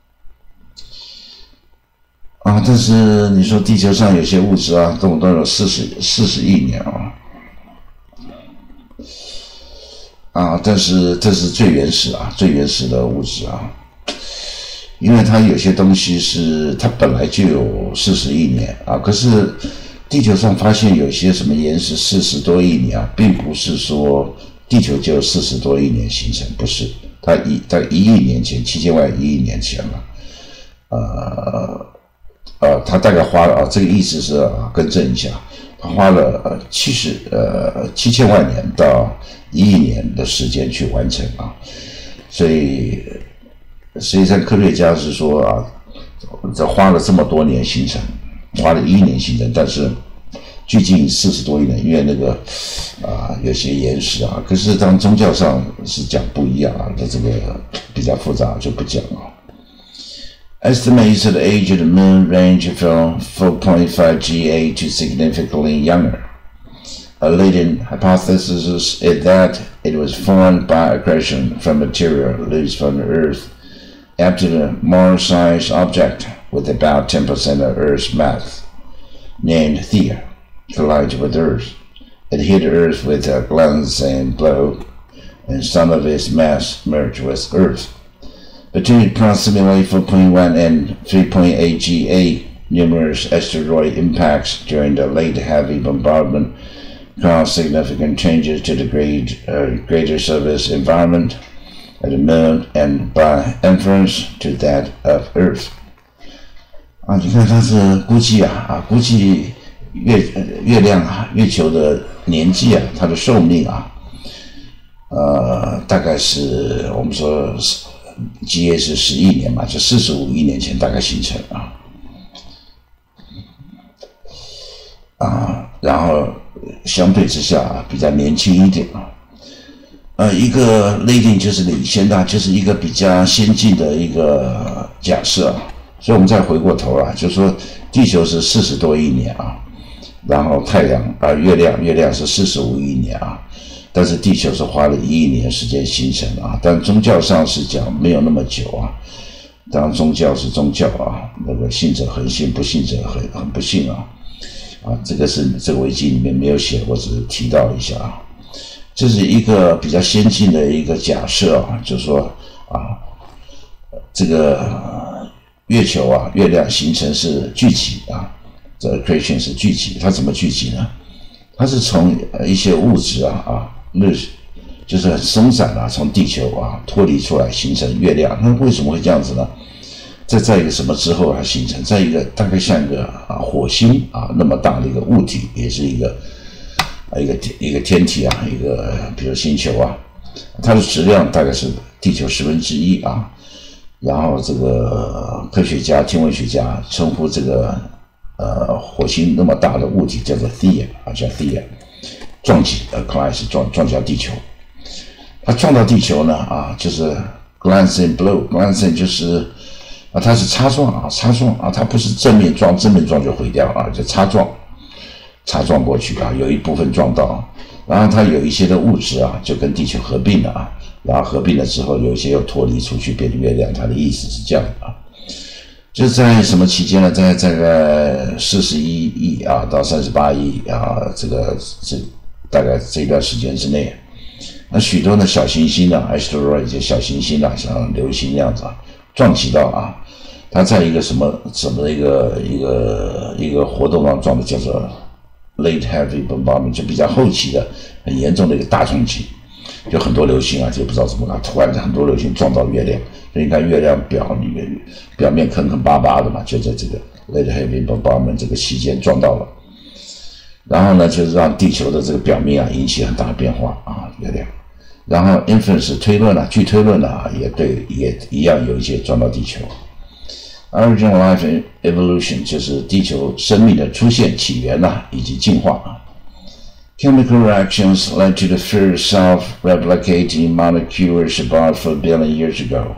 啊，但是你说地球上有些物质啊，动不动有四十四十亿年啊，啊，但是这是最原始啊，最原始的物质啊，因为它有些东西是它本来就有四十亿年啊，可是地球上发现有些什么岩石四十多亿年啊，并不是说地球就四十多亿年形成，不是，它一在一亿年前，七千万一亿年前了，呃。呃，他大概花了啊，这个意思是啊，更正一下，他花了呃七十呃七千万年到一亿年的时间去完成啊，所以实际上科学家是说啊，这花了这么多年形成，花了一亿年形成，但是距今四十多亿年，因为那个啊有些岩石啊，可是当宗教上是讲不一样啊，那这个比较复杂就不讲了。Estimates of the age of the moon range from four point five G A to significantly younger. A leading hypothesis is that it was formed by accretion from material loose from the Earth after the Mars-sized object with about ten percent of Earth's mass, named Theia, collided with Earth. It hit Earth with a glancing blow, and some of its mass merged with Earth.Between approximately four point one and three point eight G A, numerous asteroid impacts during the late heavy bombardment caused significant changes to the great, uh, greater surface environment of the moon and by inference to that of Earth. 啊，你看它是估计啊啊，估计月月亮啊，月球的年纪啊，它的寿命啊，呃，大概是我们说是。G A 是十亿年嘛，就四十五亿年前大概形成啊，啊，然后相对之下、啊、比较年轻一点啊，呃，一个类定就是领先的，就是一个比较先进的一个假设啊，所以我们再回过头啊，就说地球是四十多亿年啊，然后太阳啊、呃，月亮月亮是四十五亿年啊。但是地球是花了一亿年时间形成啊，但宗教上是讲没有那么久啊。当然宗教是宗教啊，那个信者恒信，不信者很很不信啊。啊，这个是这个维基里面没有写，我只是提到一下啊。这是一个比较先进的一个假设啊，就是说啊，这个月球啊，月亮形成是聚集啊，这个 accretion 是聚集，它怎么聚集呢？它是从一些物质啊啊。日就是很松散啊，从地球啊脱离出来形成月亮。那为什么会这样子呢？在在一个什么之后它形成？在一个大概像一个啊火星啊那么大的一个物体，也是一个啊一个一个天体啊，一个比如星球啊，它的质量大概是地球十分之一啊。然后这个科学家、天文学家称呼这个呃火星那么大的物体叫做 Theia 啊，叫 Theia。撞击呃 collide 是撞撞击到地球，它撞到地球呢啊，就是 glancing blow，glancing 就是啊，它是擦撞啊，擦撞啊，它不是正面撞，正面撞就毁掉啊，就擦撞，擦撞过去啊，有一部分撞到，然后它有一些的物质啊，就跟地球合并了啊，然后合并了之后，有一些又脱离出去变成月亮，它的意思是这样的啊。就在什么期间呢？在这个四十一亿啊到三十八亿啊，这个这。大概这一段时间之内，那许多的小行星啊 ，asteroid 就小行星啊，像流星那样子啊，撞击到啊，它在一个什么什么一个一个一个活动当中撞的，叫做 late heavy bombardment， 就比较后期的很严重的一个大冲击，就很多流星啊，就不知道怎么了，突然很多流星撞到月亮，所以你看月亮表里面表面坑坑巴巴的嘛，就在这个 late heavy bombardment 这个期间撞到了。然后呢，就是让地球的这个表面啊引起很大的变化啊，月亮。然后 inference 推论啊，据推论啊，也对，也一样有一些撞到地球。Origin of life evolution 就是地球生命的出现、起源啊，以及进化。Chemical reactions led to the first self-replicating molecules about four billion years ago.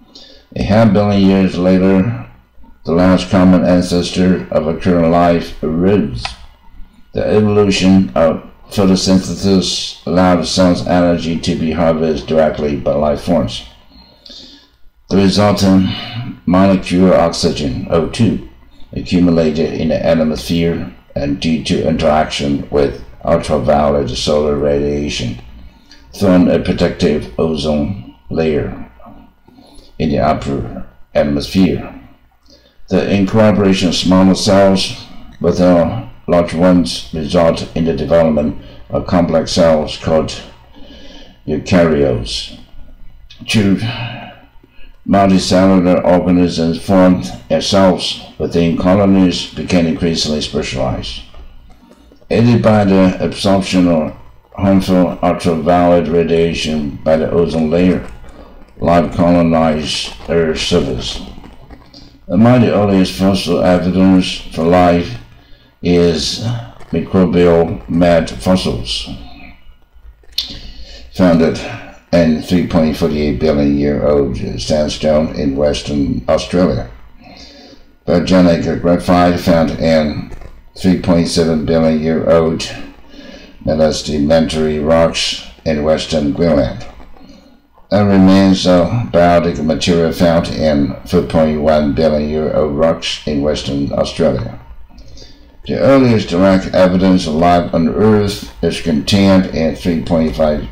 A half billion years later, the last common ancestor of our current life arose.The evolution of photosynthesis allowed the sun's energy to be harvested directly by life forms. The resultant molecule oxygen, O two, accumulated in the atmosphere and due to interaction with ultraviolet solar radiation form a protective ozone layer in the upper atmosphere. The incorporation of smaller cells within large ones result in the development of complex cells called eukaryotes. True multicellular organisms formed as cells within colonies became increasingly specialized. Aided by the absorption of harmful ultraviolet radiation by the ozone layer, life colonized Earth's surface. Among the earliest fossil evidence for life is microbial mat fossils, founded in three point four eight billion year old sandstone in Western Australia. Biogenic graphite found in three point seven billion year old sedimentary rocks in Western Greenland. And remains of biotic material found in four point one billion year old rocks in Western Australia. The earliest direct evidence of life on Earth is contained in three point five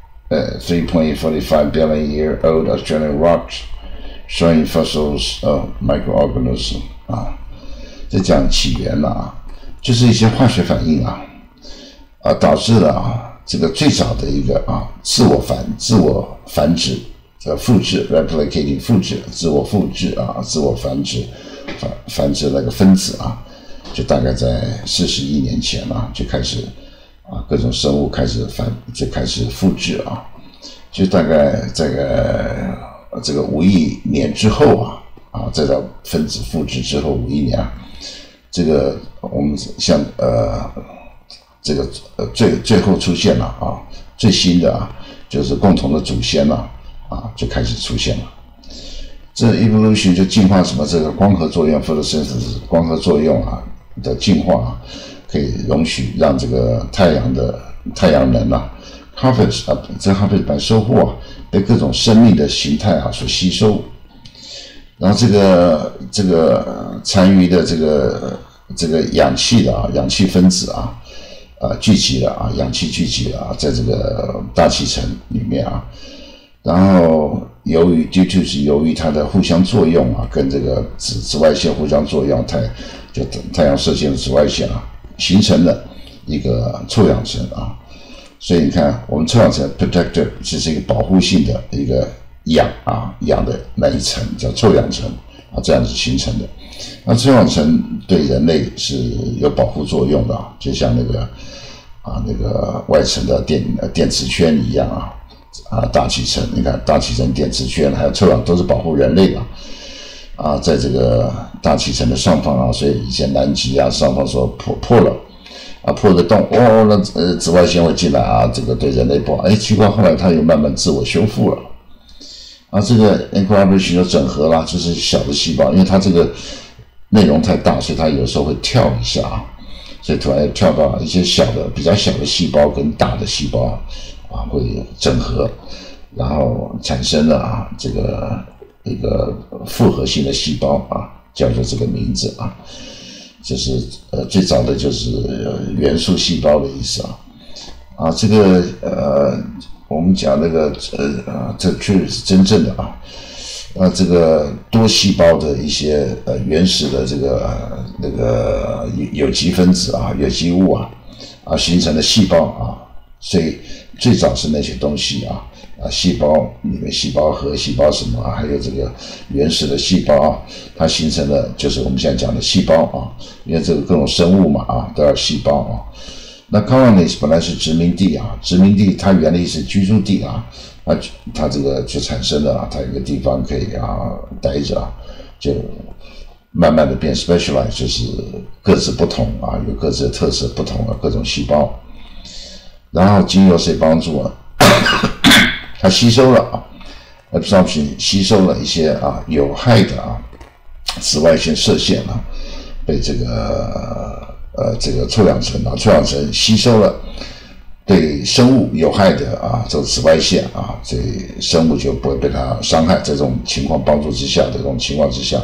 Uh, three point four five billion year old Australian rocks showing fossils of microorganisms 啊，这讲起源啊，就是一些化学反应啊，啊导致了啊这个最早的一个啊自我繁自我繁殖呃复制 replicating 复制自我复制啊自我繁殖繁繁殖那个分子啊，就大概在四十亿年前啊就开始。啊，各种生物开始繁就开始复制啊，就大概这个这个五亿年之后啊，啊，再到分子复制之后五亿年啊，这个我们像呃这个呃最最后出现了啊，最新的啊，就是共同的祖先了啊，就开始出现了。这 evolution 就进化什么这个光合作用 photosynthesis 光合作用啊的进化啊。可以容许让这个太阳的太阳能啊 ，harvest 啊，这 harvest 版收获啊，被各种生命的形态啊所吸收，然后这个这个残余的这个这个氧气的啊，氧气分子啊，啊聚集了啊，氧气聚集了啊，在这个大气层里面啊，然后由于 due to 是由于它的互相作用啊，跟这个紫紫外线互相作用，太就太阳射线的紫外线啊。形成了一个臭氧层啊，所以你看，我们臭氧层 protector 是一个保护性的一个氧啊氧的那一层叫臭氧层啊，这样子形成的。那臭氧层对人类是有保护作用的啊，就像那个啊那个外层的电电磁圈一样啊啊大气层，你看大气层、电磁圈还有臭氧都是保护人类的。啊，在这个大气层的上方啊，所以以前南极啊上方说破破了，啊破个洞，哦，那呃紫外线会进来啊，这个对人类不好。哎，奇怪，后来它又慢慢自我修复了。啊，这个 incorporation 就整合啦，就是小的细胞，因为它这个内容太大，所以它有时候会跳一下啊，所以突然跳到一些小的、比较小的细胞跟大的细胞啊会整合，然后产生了啊这个。一个复合性的细胞啊，叫做这个名字啊，就是呃最早的就是元素细胞的意思啊啊这个呃我们讲那个呃啊这确实是真正的啊啊这个多细胞的一些呃原始的这个、呃、那个有机分子啊有机物啊啊形成的细胞啊，所以最早是那些东西啊。啊，细胞里面细胞核、细胞什么啊，还有这个原始的细胞啊，它形成了就是我们现在讲的细胞啊，因为这个各种生物嘛啊，都要细胞啊。那 colonies 本来是殖民地啊，殖民地它原来是居住地啊，啊，它这个就产生了啊，它一个地方可以啊待着啊，就慢慢的变 specialized， 就是各自不同啊，有各自的特色不同的各种细胞，然后经由谁帮助啊？它吸收了啊 ，absorption 吸收了一些啊有害的啊紫外线射线啊，被这个呃这个臭氧层啊臭氧层吸收了对生物有害的啊这个紫外线啊，这生物就不会被它伤害。在这种情况帮助之下的这种情况之下，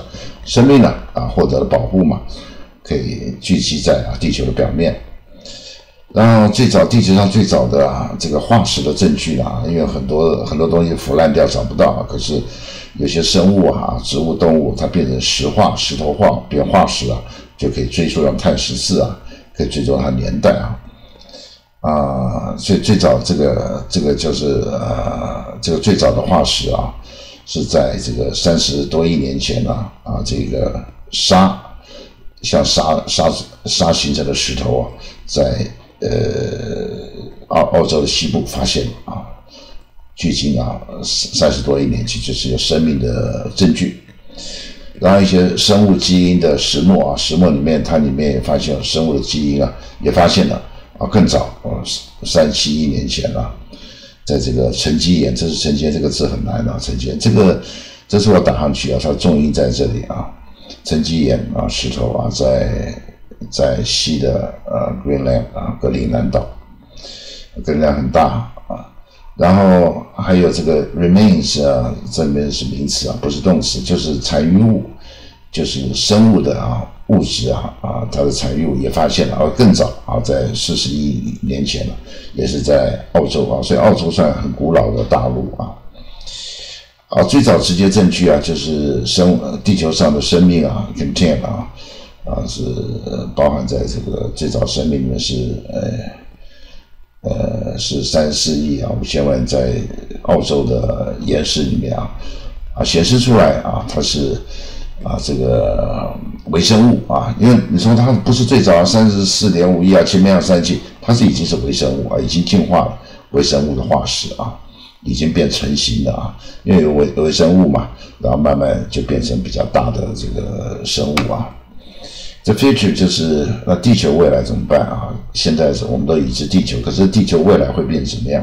生命呢啊获得了保护嘛，可以聚集在啊地球的表面。然后最早地球上最早的啊这个化石的证据啊，因为很多很多东西腐烂掉找不到啊，可是有些生物啊、植物、动物它变成石化、石头化变化石啊，就可以追溯到碳十四啊，可以追溯它年代啊。啊，最最早这个这个就是呃这个最早的化石啊，是在这个三十多亿年前啊啊这个沙像沙沙沙形成的石头啊，在呃澳澳洲的西部发现啊，距今啊三十多亿年前就是有生命的证据。然后一些生物基因的石墨啊，石墨里面它里面也发现有生物的基因啊，也发现了。啊，更早，哦，三七亿年前了，在这个沉积岩，这是沉积岩这个字很难啊，沉积岩这个，这是我打上去啊，它重音在这里啊，沉积岩啊，石头啊，在在西的呃 Greenland 啊，格陵兰岛，格陵兰很大啊，然后还有这个 remains 啊，这里面是名词啊，不是动词，就是残余物，就是生物的啊。物质啊啊，它的残余物也发现了，而更早啊，在四十亿年前了，也是在澳洲啊，所以澳洲算很古老的大陆啊。啊，最早直接证据啊，就是生地球上的生命啊 ，contain 啊啊是包含在这个最早生命里面是呃呃是三十四亿啊五千万，在澳洲的岩石里面啊啊显示出来啊，它是。啊，这个微生物啊，因为你说它不是最早三十四点五亿啊，前面有三期，它是已经是微生物啊，已经进化了微生物的化石啊，已经变成型了啊，因为有微微生物嘛，然后慢慢就变成比较大的这个生物啊。这 future 就是那地球未来怎么办啊？现在是我们都已知地球，可是地球未来会变成什么样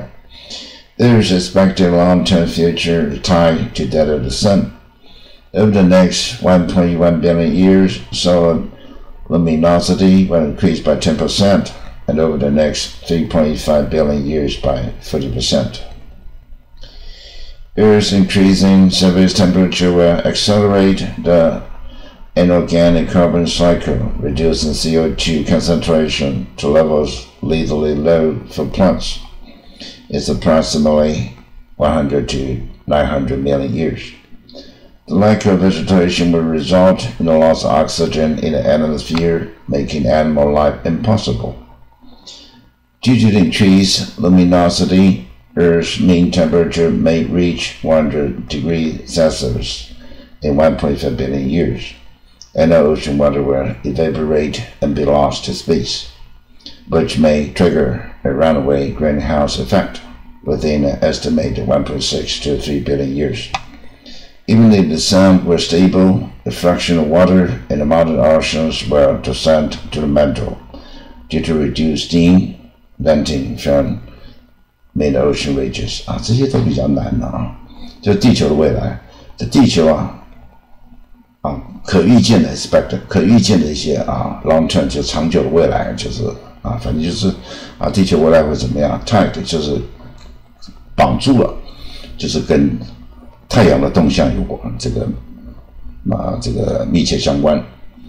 ？There is expected long-term future tied to that of the sun.Over the next one point one billion years, solar luminosity will increase by ten percent, and over the next three point five billion years by forty percent. Earth's increasing surface temperature will accelerate the inorganic carbon cycle, reducing C O two concentration to levels lethally low for plants. It's approximately one hundred to nine hundred million years.The lack of vegetation will result in the loss of oxygen in the atmosphere, making animal life impossible. Due to the increased luminosity, Earth's mean temperature may reach one hundred degrees Celsius in one point five billion years, and the ocean water will evaporate and be lost to space, which may trigger a runaway greenhouse effect within an estimated one point six to three billion years.Even if the sun were stable, the fraction of water in the modern oceans will descend to the mantle due to reduced steam venting from mid-ocean ridges 啊，这些都比较难的啊。就地球的未来，这地球啊啊可预见的 expect 可预见的一些啊 long term 就长久的未来，就是啊反正就是啊地球未来会怎么样 ？tied 就是绑住了，就是跟太阳的动向有关，这个啊，这个密切相关。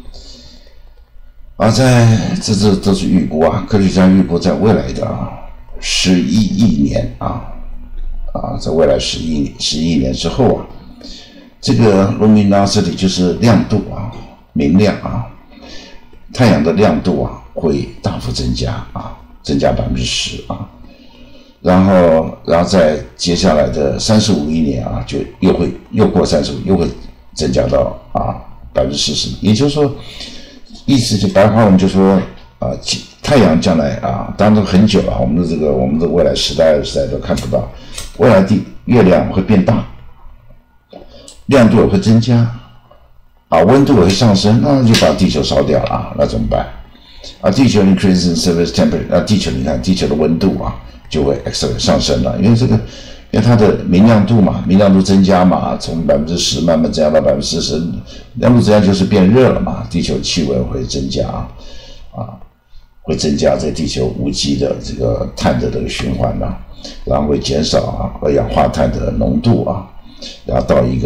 而在这这都是预估啊，科学家预估在未来的十一亿年啊啊，在未来十亿十亿年之后啊，这个 luminosity 就是亮度啊，明亮啊，太阳的亮度啊会大幅增加啊，增加百分之十啊。然后，然后在接下来的三十五亿年啊，就又会又过三十五，又会增加到啊百分之四十。也就是说，意思就白话文就说啊，太阳将来啊，当然很久了，我们的这个我们的未来时代、时代都看不到，未来地月亮会变大，亮度也会增加，啊，温度也会上升，那就把地球烧掉了啊，那怎么办？啊，地球 increasing surface temperature， 啊，地球你看地球的温度啊。就会 accelerate 上升了，因为这个，因为它的明亮度嘛，明亮度增加嘛，从百分之十慢慢增加到百分之四十，亮度增加就是变热了嘛，地球气温会增加啊，会增加在地球无机的这个碳的这个循环啊，然后会减少啊二氧化碳的浓度啊，然后到一个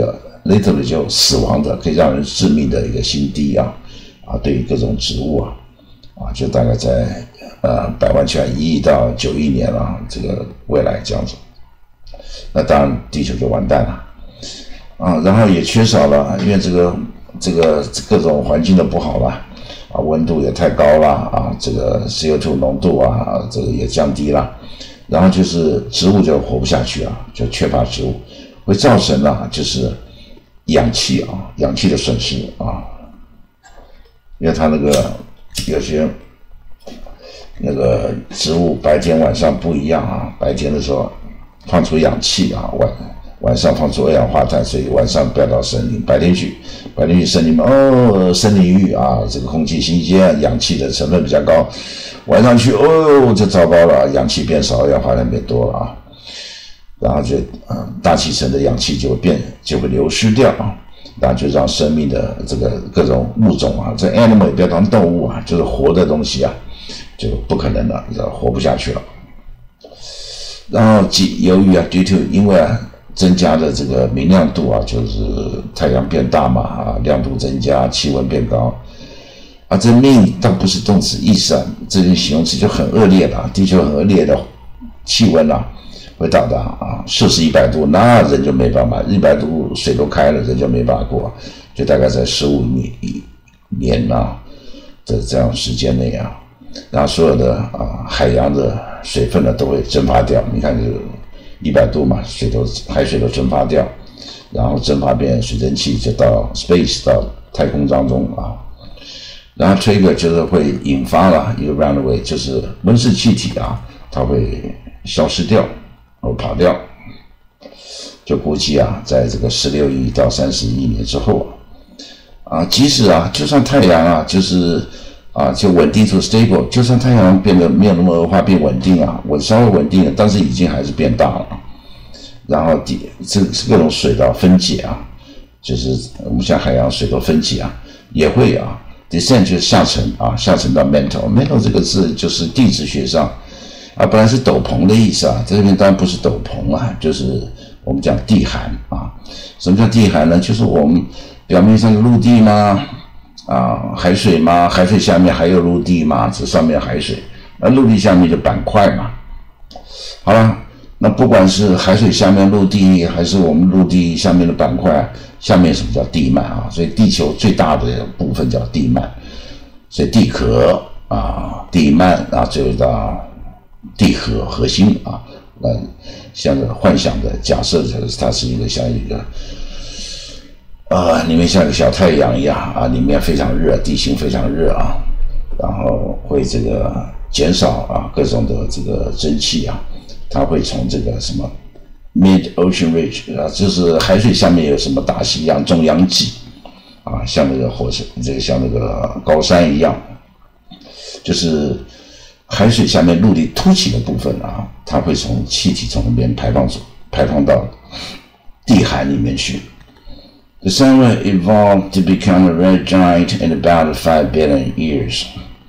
literally 就死亡的，可以让人致命的一个新低啊啊，对于各种植物啊啊，就大概在呃百万千万一亿到九亿年啊，这个未来这样子，那当然地球就完蛋了啊，然后也缺少了，因为这个这个各种环境都不好了啊，温度也太高了啊，这个 C O 二 浓度啊，这个也降低了。然后就是植物就活不下去啊，就缺乏植物，会造成啊就是氧气啊氧气的损失啊，因为它那个有些那个植物白天晚上不一样啊，白天的时候放出氧气啊，晚晚上放出二氧化碳，所以晚上不要到森林，白天去白天去森林哦，森林浴啊，这个空气新鲜，氧气的成分比较高。晚上去哦，就糟糕了，氧气变少，二氧化碳变多了啊，然后就呃大气层的氧气就会变就会流失掉啊，然后就让生命的这个各种物种啊，这 animal 也不要当动物啊，就是活的东西啊，就不可能了，活不下去了。然后由于啊 ，due to 因为啊增加的这个明亮度啊，就是太阳变大嘛啊，亮度增加，气温变高。啊，这命倒不是动词意思啊，这个形容词就很恶劣了。地球很恶劣的气温啊，会到达啊摄氏一百度，那人就没办法，一百度水都开了，人就没办法过，就大概在十五年啊的这样时间内啊，然后所有的啊海洋的水分呢都会蒸发掉。你看这个一百度嘛，水都海水都蒸发掉，然后蒸发变水蒸气，就到 space 到太空当中啊。然后 trigger 就是会引发了一个 runaway， 就是温室气体啊，它会消失掉，或跑掉。就估计啊，在这个十六亿到三十亿年之后啊，即使啊，就算太阳啊，就是啊，就稳定出 stable， 就算太阳变得没有那么恶化，变稳定啊，我稍微稳定了，但是已经还是变大了。然后底这各种水的分解啊，就是我们像海洋水都分解啊，也会啊。descend 就是下沉啊，下沉到 mantle。mantle 这个字就是地质学上啊，本来是斗篷的意思啊，这边当然不是斗篷啊，就是我们讲地寒啊。什么叫地寒呢？就是我们表面上的陆地吗？啊，海水吗？海水下面还有陆地吗？这上面海水，那陆地下面就板块嘛。好了，那不管是海水下面陆地，还是我们陆地下面的板块。下面什么叫地幔啊？所以地球最大的部分叫地幔，所以地壳啊、地幔啊，最后到地核核心啊，那像个幻想的假设，它是一个像一个呃，里面像一个小太阳一样啊，里面非常热，地心非常热啊，然后会这个减少啊各种的这个蒸汽啊，它会从这个什么。Mid Ocean Ridge 啊，就是海水下面有什么大西洋、中央脊啊，像那个火山，这个像那个高山一样，就是海水下面陆地凸起的部分啊，它会从气体从那边排放出，排放到地寒里面去。The sun will evolve to become a red giant in about five billion years.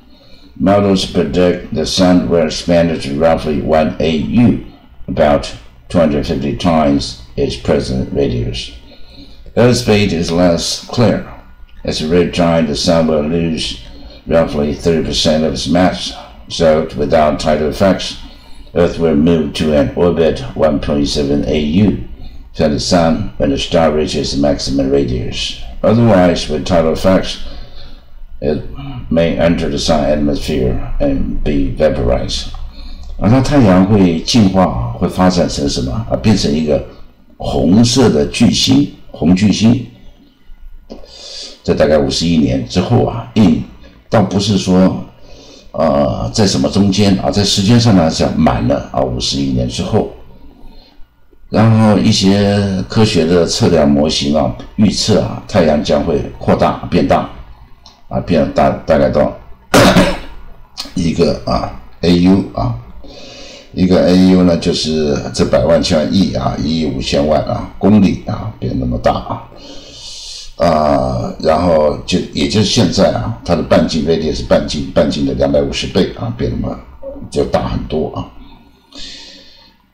Models predict the sun will expand to roughly one A U, about two hundred fifty times its present radius. Earth's fate is less clear. As a red giant, the sun will lose roughly thirty percent of its mass, so without tidal effects, Earth will move to an orbit one point seven A U from the sun when the star reaches the maximum radius. Otherwise, with tidal effects, it may enter the sun atmosphere and be vaporized. 啊，它太阳会进化，会发展成什么啊？变成一个红色的巨星，红巨星。这大概五十亿年之后啊，应倒不是说，呃，在什么中间啊，在时间上来讲满了啊，五十亿年之后。然后一些科学的测量模型啊，预测啊，太阳将会扩大变大，啊，变大大概到一个啊 A U 啊。一个 A U 呢，就是这百万千万亿啊，一亿五千万啊公里啊，变那么大啊，啊，然后就也就是现在啊，它的半径 radius 是半径半径的两百五十倍啊，变那么就大很多啊。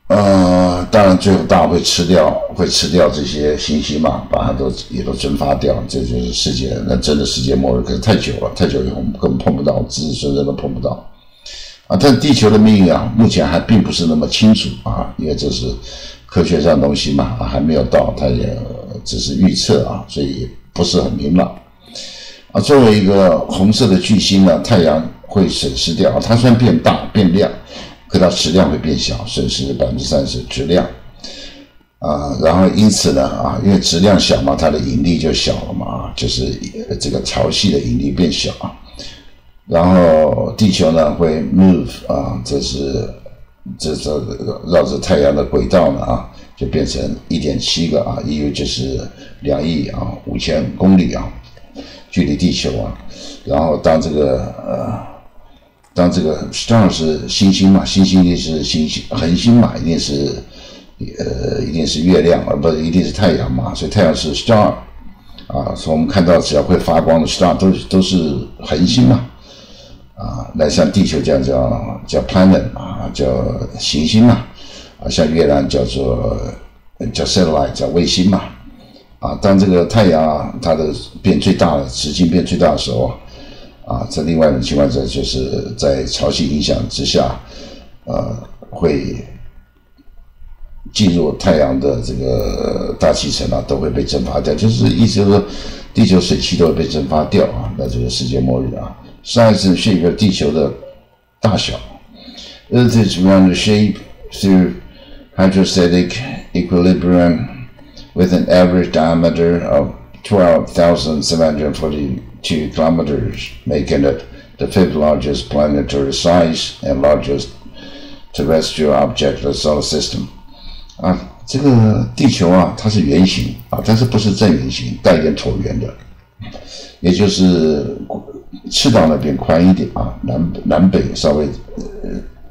呃，当然最后大家会吃掉，会吃掉这些行星嘛，把它都也都蒸发掉，这就是世界，那真的世界末日。可是太久了，太久以后我们根本碰不到，子子孙孙都碰不到。啊，但地球的命运啊，目前还并不是那么清楚啊，因为这是科学上的东西嘛，啊，还没有到，它也只是预测啊，所以不是很明朗。啊，作为一个红色的巨星呢，太阳会损失掉，它虽然变大变亮，可它质量会变小，损失百分之三十质量。啊，然后因此呢，啊，因为质量小嘛，它的引力就小了嘛，就是这个潮汐的引力变小。然后地球呢会 move 啊，这是这这绕着太阳的轨道呢啊，就变成 一点七 个啊 ，E U 就是两亿啊五千公里啊，距离地球啊。然后当这个呃，当这个 star 是星星嘛，星星一定是星星，恒星嘛，一定是呃一定是月亮，而不是一定是太阳嘛，所以太阳是 star 啊，所以我们看到只要会发光的 star 都都是恒星嘛。啊，那像地球这样叫叫 planet 啊，叫行星嘛，啊，像月亮叫做叫 satellite 叫卫星嘛，啊，当这个太阳啊它的变最大的直径变最大的时候啊，在另外一种情况下就是在潮汐影响之下，呃，会进入太阳的这个大气层啊，都会被蒸发掉，就是意思就是说地球水汽都会被蒸发掉啊，那就是世界末日啊。Size 是一个地球的大小 ，Earth is round the shape through hydrostatic equilibrium with an average diameter of twelve thousand seven hundred forty-two kilometers, making it the fifth largest planetary size and largest terrestrial object of the solar system. 啊，这个地球啊，它是圆形啊，但是不是正圆形，带一点椭圆的，也就是赤道那边宽一点啊，南南北稍微呃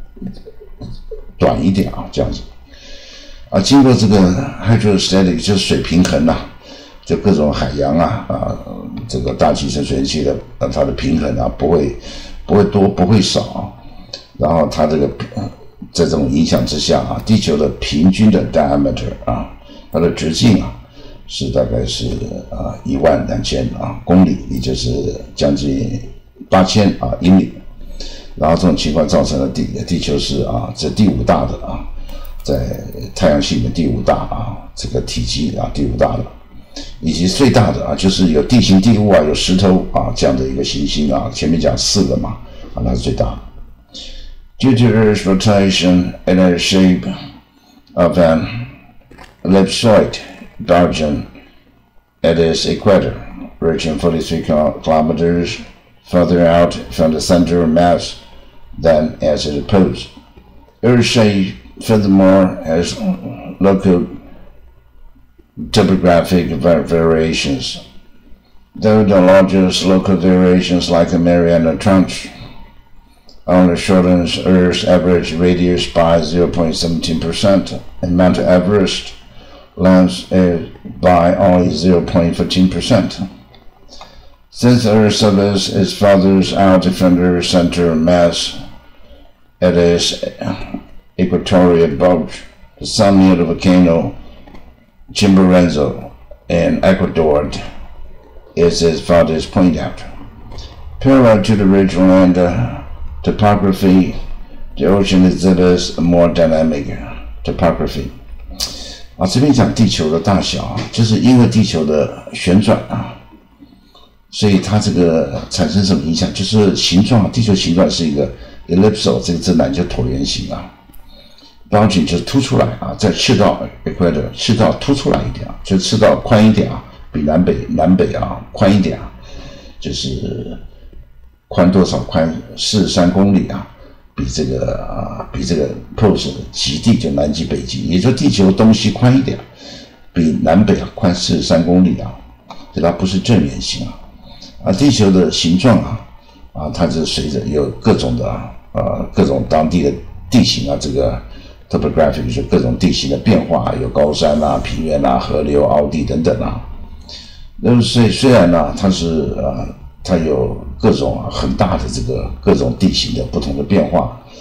短一点啊，这样子啊，经过这个 hydrostatic 就是水平衡啊，就各种海洋啊啊，这个大气层水蒸气的啊，它的平衡啊，不会不会多不会少啊，然后它这个在这种影响之下啊，地球的平均的 diameter 啊，它的直径啊。是大概是啊一万两千啊公里，也就是将近八千啊英里。然后这种情况造成了地地球是啊这第五大的啊，在太阳系里面第五大啊这个体积啊第五大的，以及最大的啊就是有地形地物啊有石头啊这样的一个行星啊，前面讲四个嘛啊那是最大的。Due to Earth's rotation and the shape of an ellipsoid Belgium at its equator, reaching forty-three kilometers further out from the center of mass than as it opposed. Earth's shape, furthermore, has local topographic variations, though the largest local variations, like the Mariana Trench, only shortens Earth's average radius by zero point one seven percent, and Mount Everest length by only zero point one five percent. Since Earth's surface is farther out from the center of mass at its equatorial bulge, the summit of the volcano Chimborazo in Ecuador is its farthest point out. Parallel to the ridgeline uh, topography, the ocean exhibits a more dynamic topography. 啊，这边讲地球的大小啊，就是因为地球的旋转啊，所以它这个产生什么影响？就是形状，地球形状是一个 ellipsoid， 这个字呢就椭圆形啊 ，bulging 就是凸出来啊，在赤道 equator 赤道凸出来一点啊，就赤道宽一点啊，比南北南北啊宽一点啊，就是宽多少？宽四十三公里啊。比这个啊，比这个 poles 极地就南极北极，也就地球东西宽一点，比南北宽四十三公里啊，所以它不是正圆形啊。啊，地球的形状啊，啊，它是随着有各种的啊，呃，各种当地的地形啊，这个 topography 就是各种地形的变化，有高山啊、平原啊、河流、凹地等等啊。那么所以虽然呢，它是呃。它有各种啊很大的这个各种地形的不同的变化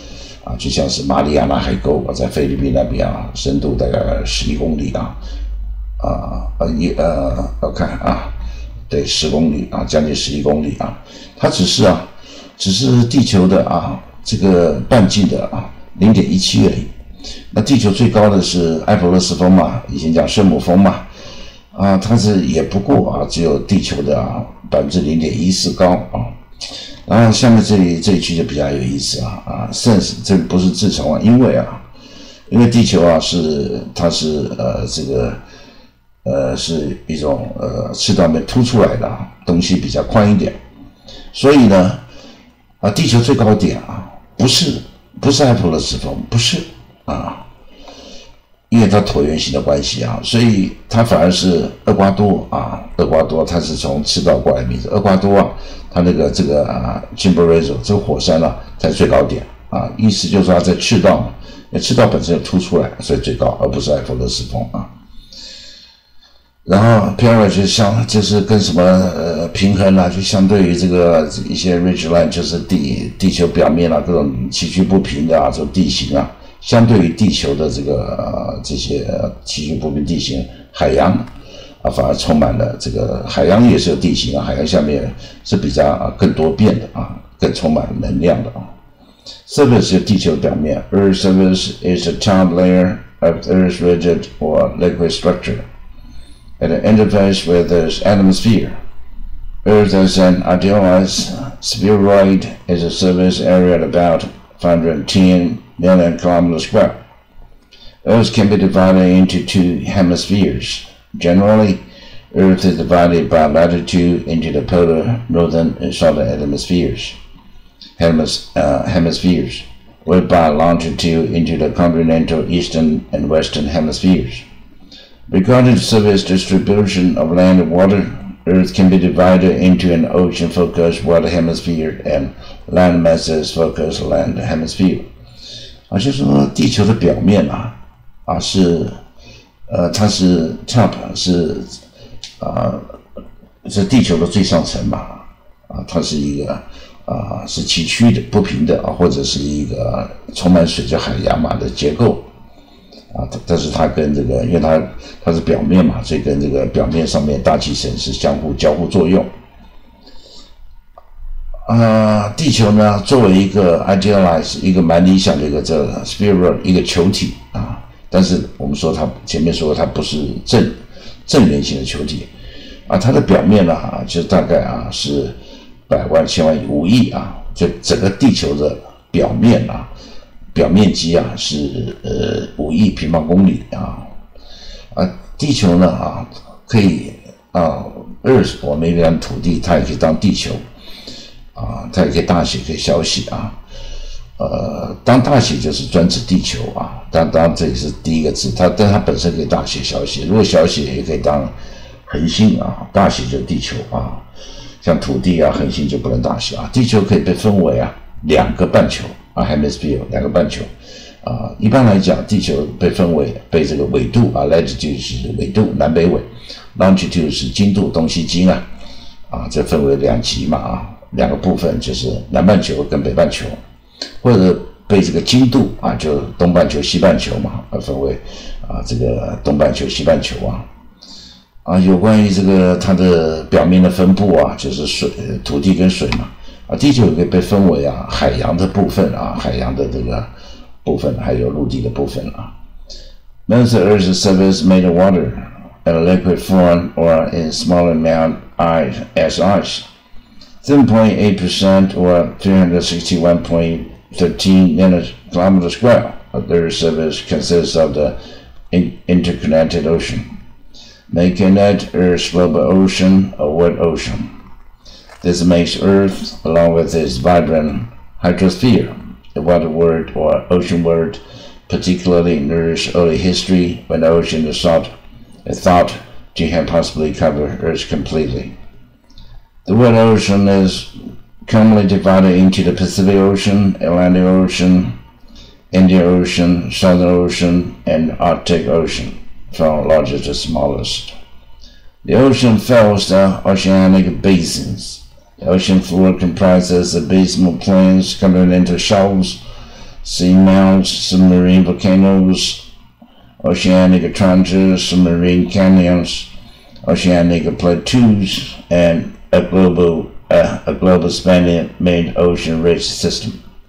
啊，就像是马里亚纳海沟啊，在菲律宾那边啊，深度大概十一公里啊，啊呃一呃我看啊，对，十公里啊，将近十一公里啊，它只是啊，只是地球的啊这个半径的啊零点一七而已。那地球最高的是埃普勒斯峰嘛，以前讲圣母峰嘛，啊，它是也不过啊，只有地球的啊百分之零点一四高啊。然后下面这里这一句就比较有意思啊啊 ，since 这不是自从啊，因为啊，因为地球啊是它是呃这个呃是一种呃赤道面凸出来的啊东西比较宽一点，所以呢啊地球最高点啊不是不是埃普勒斯峰，不是啊，因为它椭圆形的关系啊，所以它反而是厄瓜多啊，厄瓜多它是从赤道过来的名字，厄瓜多啊。它那个这个啊 Chimborazo 这个火山啊在最高点啊，意思就是说它在赤道，赤道本身凸出来，所以最高，而不是埃普勒斯峰啊。然后 Para 就相就是跟什么呃平衡啊，就相对于这个一些 ridgeline 就是地地球表面啊各种崎岖不平的啊这种地形啊，相对于地球的这个呃这些崎岖不平地形，海洋。啊，反而充满了这个海洋也是有地形啊，海洋下面是比较啊更多变的啊，更充满能量的啊。Surface 是地球表面 ，Earth's surface is a top layer of Earth's rigid or liquid structure at an interface with the atmosphere. Earth as an idealized spheroid is a surface area at about five hundred ten million kilometers square. Earth can be divided into two hemispheres.Generally, Earth is divided by latitude into the polar northern and southern hemispheres, hemis, uh, hemispheres, or by longitude into the continental eastern and western hemispheres. Regarding the surface distribution of land and water, Earth can be divided into an ocean-focused water hemisphere and land masses-focused land hemisphere. 啊，就是说地球的表面啊，啊是。呃，它是 top 是啊、呃，是地球的最上层嘛，啊，它是一个啊、呃、是崎岖的、不平的啊，或者是一个充满水叫海洋嘛的结构啊，但是它跟这个，因为它它是表面嘛，所以跟这个表面上面大气层是相互交互作用。啊、呃，地球呢，作为一个 idealized 一个蛮理想的一个这 spheroid 一个球体啊。但是我们说它前面说它不是正正圆形的球体啊，它的表面呢啊，就大概啊是百万千万亿五亿啊，就整个地球的表面啊，表面积啊是呃五亿平方公里啊啊，地球呢啊可以啊 Earth 我们讲土地，它也可以当地球啊，它也可以大写可以小写啊。呃，当大写就是专指地球啊，当当这里是第一个字，它但它本身可以大写小写，如果小写也可以当恒星啊，大写就是地球啊，像土地啊、恒星就不能大写啊。地球可以被分为啊两个半球啊 ，hemisphere 两个半球啊。一般来讲，地球被分为被这个纬度啊 ，latitude 是纬度南北纬 ，longitude 是经度东西经啊，啊，这分为两极嘛啊，两个部分就是南半球跟北半球。或者被这个经度啊，就东半球、西半球嘛，而分为啊这个东半球、西半球啊啊，有关于这个它的表面的分布啊，就是水、土地跟水嘛啊，地球也可以被分为啊海洋的部分啊，海洋的这个部分，还有陆地的部分啊。Most of Earth's surface made of water in a liquid form or in smaller amount as ice. seven point eight percent or three hundred sixty-one point one three kilometers square of the Earth's surface consists of the in interconnected ocean, making it Earth's global ocean a wet ocean. This makes Earth, along with its vibrant hydrosphere, the water world or ocean world, particularly in Earth's early history when the ocean is thought, is thought to have possibly covered Earth completely.The world ocean is commonly divided into the Pacific Ocean, Atlantic Ocean, Indian Ocean, Southern Ocean, and Arctic Ocean, from largest to smallest. The ocean fills the oceanic basins. The ocean floor comprises abysmal plains, continental shelves, seamounts, submarine volcanoes, oceanic trenches, submarine canyons, oceanic plateaus, and a global uh, a global spanning mid-ocean ridge system.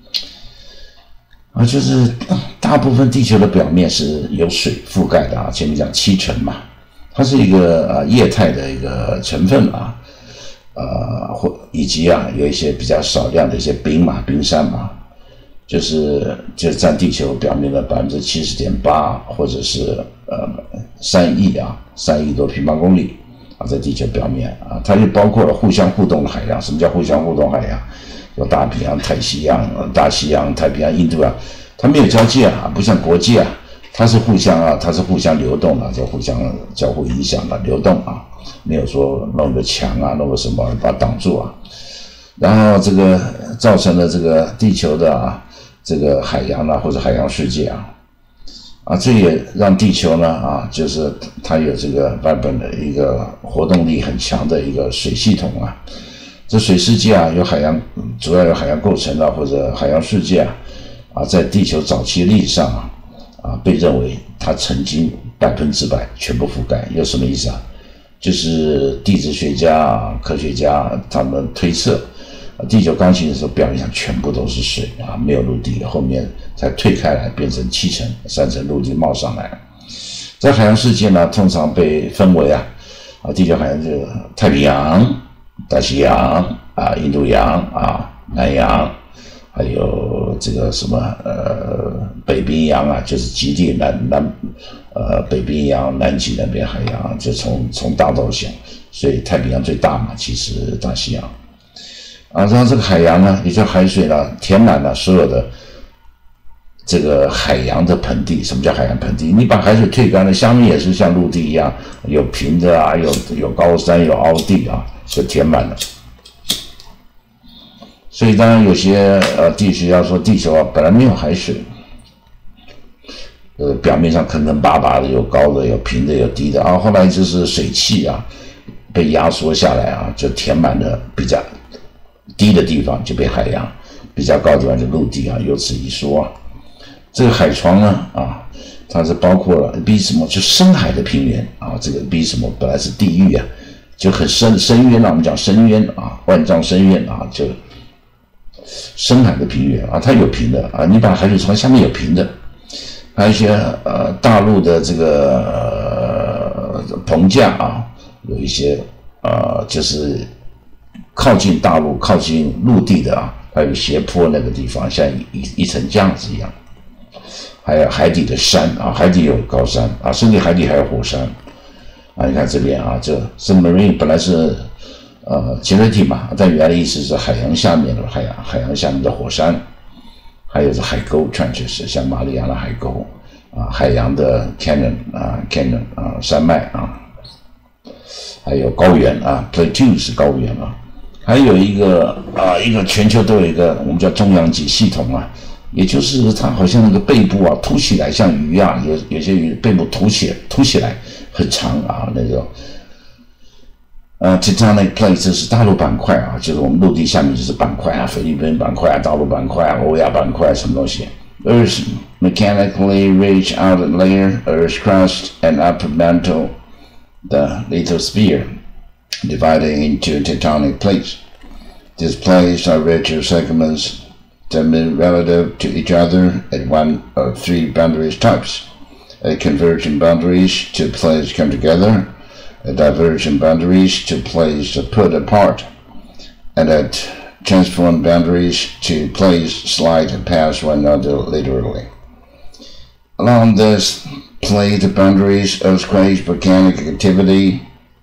啊，就是大部分地球的表面是由水覆盖的啊，前面讲七成嘛，它是一个呃液态的一个成分啊，呃或以及啊有一些比较少量的一些冰嘛、冰山嘛，就是就占地球表面的百分之七十点八，或者是呃三亿啊，三亿多平方公里啊，在地球表面啊，它就包括了互相互动的海洋。什么叫互相互动海洋？有大西洋、太西洋、大西洋、太平洋、印度啊，它没有交界啊，不像国际啊，它是互相啊，它是互相流动的，就互相交互影响的流动啊，没有说弄个墙啊，弄个什么把它挡住啊。然后这个造成了这个地球的啊这个海洋啊或者海洋世界啊，啊这也让地球呢啊就是它有这个原本的一个活动力很强的一个水系统啊。这水世界啊，由海洋主要由海洋构成的，或者海洋世界啊，啊，在地球早期历史上啊，啊，被认为它曾经百分之百全部覆盖。有什么意思啊？就是地质学家啊、科学家他们推测，地球刚形成的时候表面上全部都是水啊，没有陆地，后面才退开来变成七层、三层陆地冒上来。在海洋世界呢，通常被分为啊，啊，地球海洋就太平洋、大西洋啊、印度洋啊、南洋，还有这个什么呃北冰洋啊，就是极地南南呃北冰洋、南极那边海洋，就从从大到小，所以太平洋最大嘛，其实大西洋啊，然后这个海洋呢，也叫海水呢，填满了所有的这个海洋的盆地。什么叫海洋盆地？你把海水退干了，下面也是像陆地一样，有平的啊，有有高山，有凹地啊，就填满了。所以当然有些呃地区要说地球啊本来没有海水，呃表面上坑坑巴巴的，有高的，有平的，有低的啊，后来就是水汽啊被压缩下来啊，就填满了比较低的地方就被海洋，比较高的地方就陆地啊，由此一说啊。这个海床呢啊，它是包括了比什么就深海的平原啊，这个比什么本来是地狱啊，就很深深渊啊，我们讲深渊啊，万丈深渊啊，就深海的平原啊，它有平的啊，你把海水床下面有平的，还有一些呃大陆的这个、呃、棚架啊，有一些呃就是靠近大陆、靠近陆地的啊，还有斜坡那个地方，像一一层这样子一样。还有海底的山啊，海底有高山啊，甚至海底还有火山啊。你看这边啊，这 submarine 本来是呃潜水艇嘛，但原来的意思是海洋下面的海洋，海洋下面的火山，还有是海沟 trenches， 像马里亚纳海沟啊，海洋的 canyon 啊 canyon 啊山脉啊，还有高原啊 plateau 是高原啊，还有一个啊一个全球都有一个我们叫中央脊系统啊。也就是它好像那个背部啊凸起来，像鱼啊，有有些鱼背部凸起凸起来很长啊，那种呃 tectonic plate 这是大陆板块啊，就是我们陆地下面就是板块啊，菲律宾板块啊，大陆板块啊，欧亚板块什么东西。Earth's mechanically rich outer layer, Earth's crust and upper mantle, the lithosphere, divided into tectonic plates. These plates are richer segments that are relative to each other at one of three boundary types. At convergent boundaries, two plates come together. At divergent boundaries, two plates are put apart. And at transform boundaries, two plates slide past one another laterally. Along this plate boundaries, earthquakes, volcanic activity,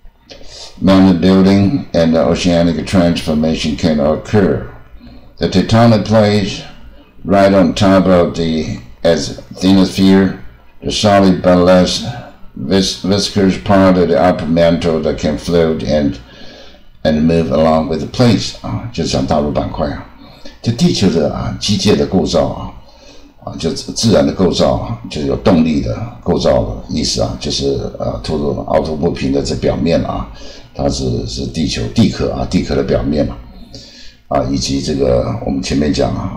mountain building, and oceanic transformation can occur. The tectonic plates right on top of the asthenosphere, the solid but less vis viscous part of the upper mantle that can float and and move along with the plates 啊，就像大陆板块啊，就地球的啊机械的构造啊，啊就自然的构造啊，就有动力的构造的意思啊，就是呃凸凹凸不平的这表面啊，它是是地球地壳啊，地壳的表面嘛。啊，以及这个我们前面讲啊，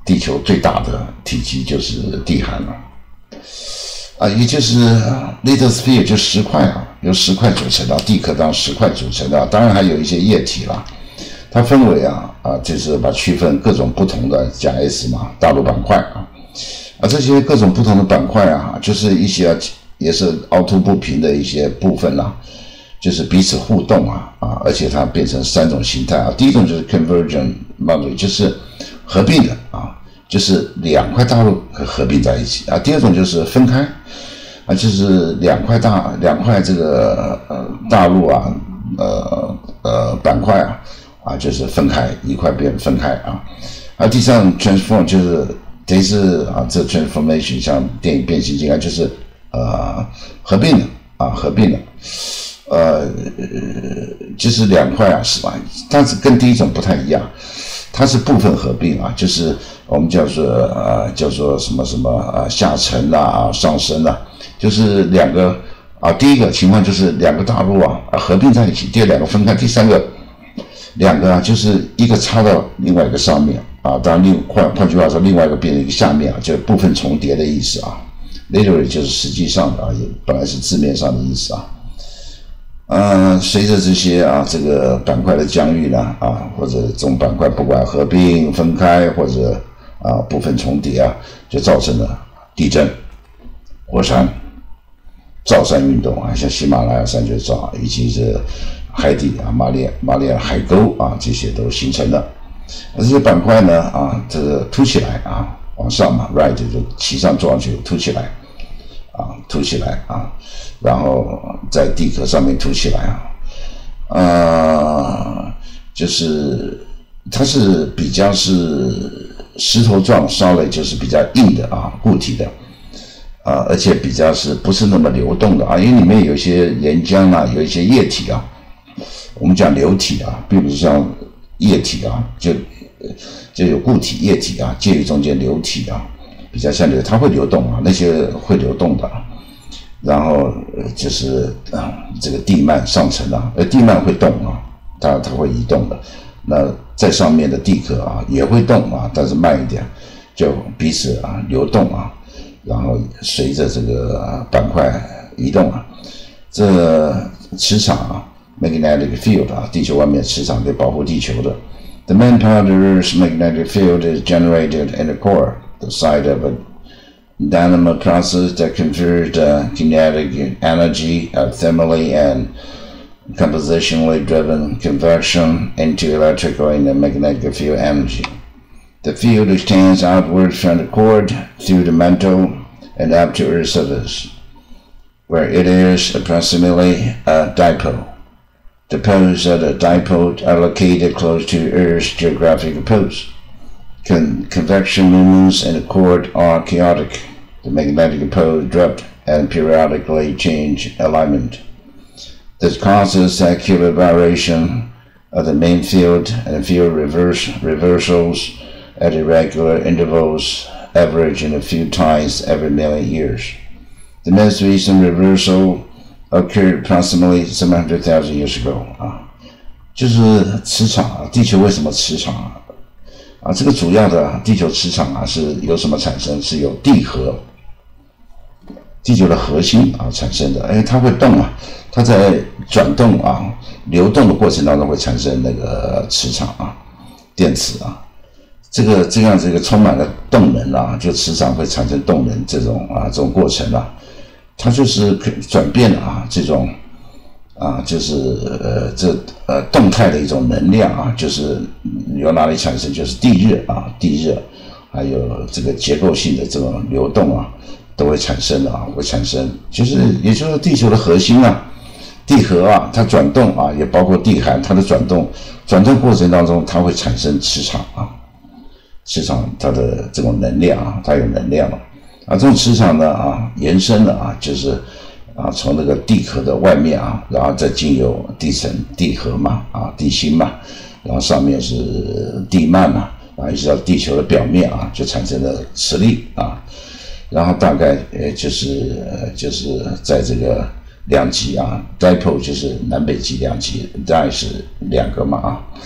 地球最大的体积就是地函了，啊，也就是 lithosphere 就石块啊，由石块组成的，地壳当石块组成的，当然还有一些液体啦。它分为啊啊，就是把区分各种不同的加 S 嘛，大陆板块啊，啊这些各种不同的板块啊，就是一些也是凹凸不平的一些部分啦、啊，就是彼此互动啊啊，而且它变成三种形态啊，第一种就是 convergent boundary， 就是合并的啊，就是两块大陆合并在一起啊，第二种就是分开啊，就是两块大两块这个呃大陆啊呃呃板块啊。啊，就是分开一块变分开啊，啊，第三种 transform 就是等于是啊，这 transformation 像电影变形金刚就是呃合并的啊，合并的，呃，就是两块啊是吧？但是跟第一种不太一样，它是部分合并啊，就是我们叫做呃叫做什么什么啊下沉啦啊上升啦，就是两个啊，第一个情况就是两个大陆啊合并在一起，第二两个分开，第三个。两个啊，就是一个插到另外一个上面啊，当然另换换句话说，另外一个变成一个下面啊，就部分重叠的意思啊。literally 就是实际上的啊，也本来是字面上的意思啊。呃，随着这些啊这个板块的疆域呢啊，或者这种板块不管合并、分开或者啊部分重叠啊，就造成了地震、火山、造山运动啊，像喜马拉雅山就造，以及这。海底啊，马里马里亚海沟啊，这些都形成了。这些板块呢啊，这个凸起来啊，往上嘛 ，right 就齐上撞上去，凸起来啊，凸起来啊，然后在地壳上面凸起来啊，呃，就是它是比较是石头状，solid就是比较硬的啊，固体的。啊，而且比较是不是那么流动的啊？因为里面有一些岩浆啊，有一些液体啊。我们讲流体啊，并不是像液体啊，就就有固体、液体啊，介于中间流体啊，比较像流，它会流动啊，那些会流动的、啊。然后就是啊，这个地幔上层啊，呃，地幔会动啊，它它会移动的。那在上面的地壳啊也会动啊，但是慢一点，就彼此啊流动啊，然后随着这个板块移动啊，这磁场啊。magnetic field 啊，地球外面磁场可以保护地球的。The main part of the Earth's magnetic field is generated in the core, the site of a dynamo process that converts the kinetic energy of thermally and compositionally driven convection into electrical and magnetic field energy. The field extends outward from the core through the mantle and up to Earth's surface, where it is approximately a dipole. The poles of the dipole are located close to Earth's geographic poles. Con convection movements in the core are chaotic. The magnetic poles drift and periodically change alignment. This causes the accurate variation of the main field and field reverse reversals at irregular intervals, averaging a few times every million years. The most recent reversal occurred approximately seven hundred thousand years ago 啊，就是磁场啊，地球为什么磁场啊？啊，这个主要的地球磁场啊是由什么产生？是由地核，地球的核心啊产生的。哎，它会动啊，它在转动啊、流动的过程当中会产生那个磁场啊、电磁啊。这个这样子一个充满了动能啊，就磁场会产生动能这种啊这种过程啊。它就是转变了啊，这种啊，就是呃这呃动态的一种能量啊，就是由哪里产生？就是地热啊，地热，还有这个结构性的这种流动啊，都会产生的啊，会产生，就是也就是地球的核心啊，地核啊，它转动啊，也包括地函，它的转动，转动过程当中，它会产生磁场啊，磁场它的这种能量啊，它有能量了。啊，这种磁场呢啊，延伸了啊，就是啊，从那个地壳的外面啊，然后再经由地层、地核嘛，啊，地心嘛，然后上面是地幔嘛，啊，一直到地球的表面啊，就产生了磁力啊，然后大概呃就是呃就是在这个两极啊 ，dipole 就是南北极两极，大概是两个嘛啊，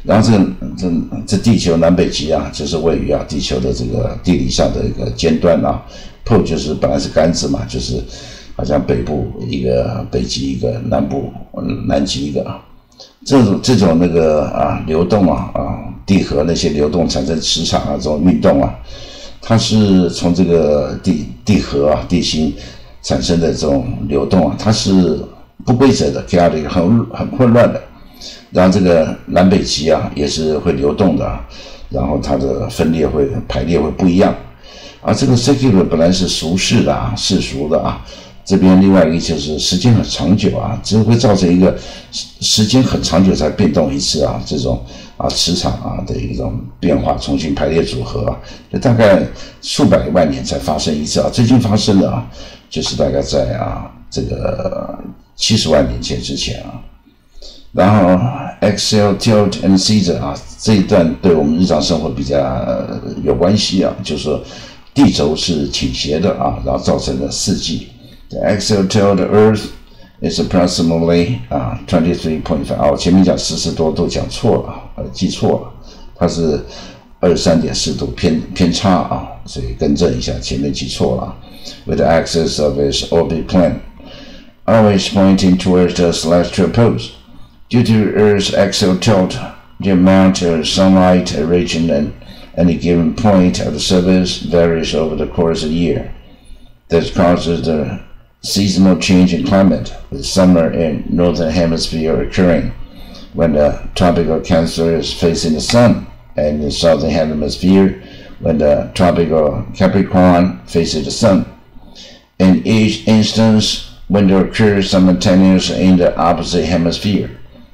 然后这个这这地球南北极啊，就是位于啊地球的这个地理上的一个尖端啊。pole 就是本来是杆子嘛，就是好像北部一个，北极一个，南部南极一个啊。这种这种那个啊流动啊啊地核那些流动产生磁场啊这种运动啊，它是从这个地地核啊地心产生的这种流动啊，它是不规则的 chaotic 很很混乱的。然后这个南北极啊也是会流动的啊，然后它的分裂会排列会不一样。而这个 secular 本来是俗世的啊，世俗的啊，这边另外一个就是时间很长久啊，这会造成一个时间很长久才变动一次啊，这种啊磁场啊的一种变化，重新排列组合啊，就大概数百万年才发生一次啊，最近发生的啊，就是大概在啊这个七十万年前之前啊。然后 axial tilt and caesar 啊，这一段对我们日常生活比较有关系啊，就是说地轴是倾斜的啊，然后造成了四季。The axial tilt of Earth is approximately 啊 twenty-three point five 啊，我前面讲四十多度讲错了，呃，记错了，它是二十三点四度偏偏差啊，所以更正一下，前面记错了。With the axis of its orbit plane always pointing towards the celestial poles. Due to Earth's axial tilt, the amount of sunlight reaching at any given point of the surface varies over the course of the year. This causes the seasonal change in climate, with summer in the northern hemisphere occurring when the tropical Cancer is facing the sun, and in the southern hemisphere when the tropical Capricorn faces the sun. In each instance, winter occurs simultaneously in the opposite hemisphere.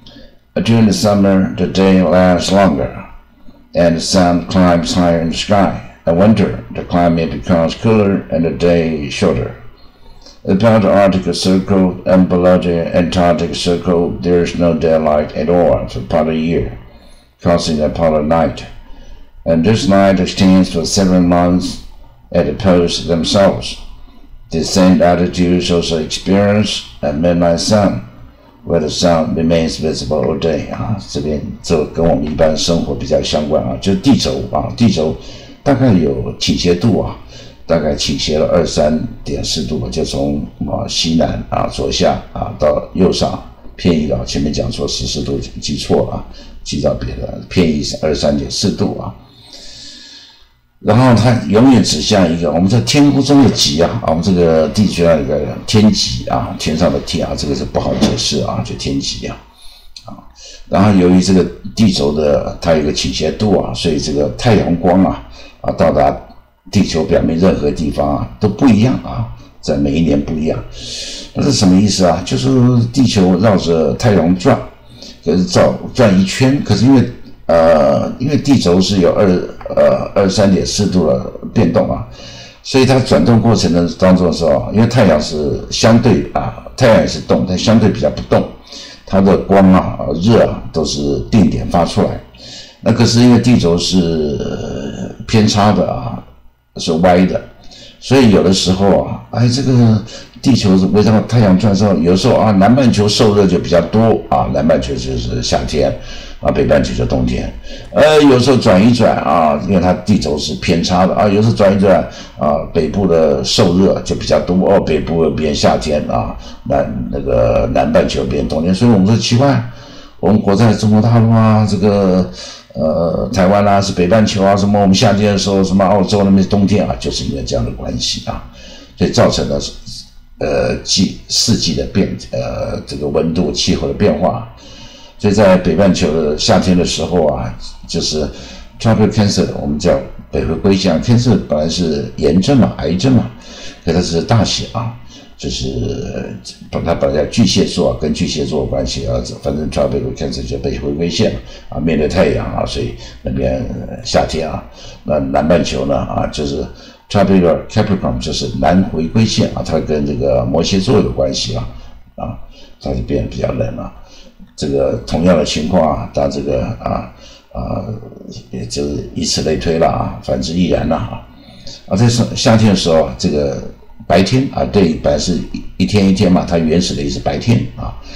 During the summer, the day lasts longer, and the sun climbs higher in the sky. In winter, the climate becomes cooler and the day shorter. About the Arctic Circle and below the Antarctic Circle, there is no daylight at all for part of the year, causing a polar night. And this night extends for seven months at the poles themselves. The same altitudes also experience a midnight sun.Where the sun remains visible all day 啊，这边这跟我们一般生活比较相关啊，就地轴啊，地轴大概有倾斜度啊，大概倾斜了二十三点四度，就从啊西南啊左下啊到右上偏移到前面讲错十四度记错啊，记到别的偏移二十三点四度啊。然后它永远指向一个我们在天空中的极啊，我们这个地球上一个天极啊，天上的天啊，这个是不好解释啊，就天极啊，啊，然后由于这个地轴的它有一个倾斜度啊，所以这个太阳光啊啊到达地球表面任何地方啊都不一样啊，在每一年不一样。那是什么意思啊？就是地球绕着太阳转，可是照转一圈，可是因为呃，因为地轴是有二呃二十三点四度的变动啊，所以它转动过程的当中的时候，因为太阳是相对啊，太阳也是动，但相对比较不动，它的光啊、热啊都是定点发出来。那可是因为地轴是偏差的啊，是歪的，所以有的时候啊，哎，这个地球围绕太阳转的时候，有时候啊，南半球受热就比较多啊，南半球就是夏天。啊，北半球就冬天，呃，有时候转一转啊，因为它地轴是偏差的啊，有时候转一转啊，北部的受热就比较多哦，北部变夏天啊，南那个南半球变冬天，所以我们说奇怪，我们国在中国大陆啊，这个呃台湾啊是北半球啊，什么我们夏天的时候什么澳洲那边是冬天啊，就是因为这样的关系啊，所以造成了呃季四季的变呃这个温度气候的变化。所以在北半球的夏天的时候啊，就是 tropical cancer， 我们叫北回归线 cancer 本来是炎症嘛，癌症嘛，可它是大写啊，就是它本来叫巨蟹座，跟巨蟹座有关系啊，反正 tropical cancer 就北回归线啊，面对太阳啊，所以那边夏天啊，那南半球呢啊，就是 tropical Capricorn 就是南回归线啊，它跟这个摩羯座有关系啊，啊，它就变得比较冷了。这个同样的情况啊，当这个啊啊，也就是以此类推了啊，反之亦然了啊。啊，在夏天的时候，这个白天啊，对，本来是一一天一天嘛，它原始的意思白天啊，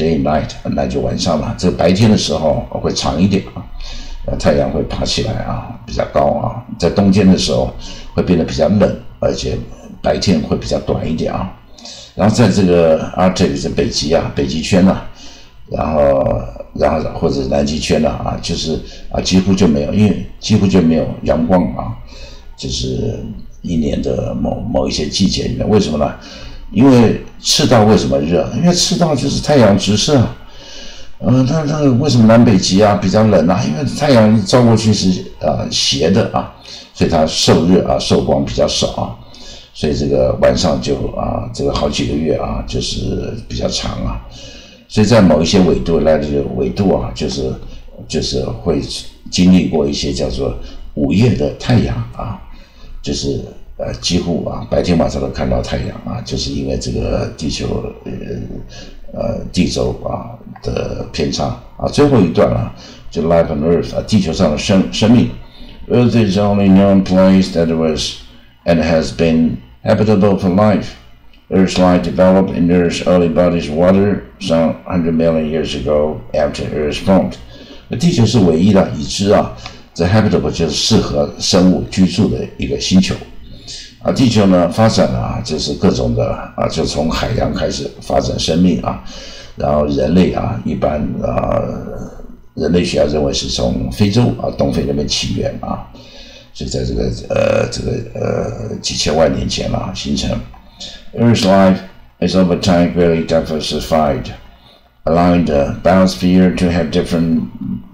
day and night， 那就晚上了。这个白天的时候会长一点啊，呃，太阳会爬起来啊，比较高啊。在冬天的时候会变得比较冷，而且白天会比较短一点啊。然后在这个 Arctic 是北极啊，北极圈啊，然后然后或者南极圈啊，啊，就是啊几乎就没有，因为几乎就没有阳光啊，就是一年的某某一些季节里面，为什么呢？因为赤道为什么热？因为赤道就是太阳直射。嗯、呃，那那为什么南北极啊比较冷啊？因为太阳照过去是呃斜的啊，所以它受热啊受光比较少啊，所以这个晚上就啊这个好几个月啊就是比较长啊，所以在某一些纬度来这个纬度啊，就是就是会经历过一些叫做午夜的太阳啊，就是。呃，几乎啊，白天晚上都看到太阳啊，就是因为这个地球呃呃地轴啊的偏差啊。最后一段啊，就 Life on Earth 啊，地球上的生生命。Earth is the only known place that was and has been habitable for life. Earth's life developed in Earth's early body's water some hundred million years ago after Earth formed. 地球是唯一的已知啊，这 habitable 就是适合生物居住的一个星球。啊，地球呢发展啊，就是各种的啊，就从海洋开始发展生命啊，然后人类啊，一般啊，人类学家认为是从非洲啊，东非那边起源啊，所以在这个呃这个呃几千万年前啊形成。Earth's life is over time greatly diversified, allowing the biosphere to have different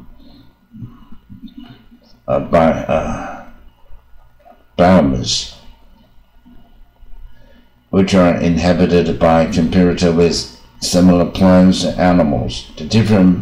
uh, bi uh, biomes. Which are inhabited by comparatively similar plants and animals. The different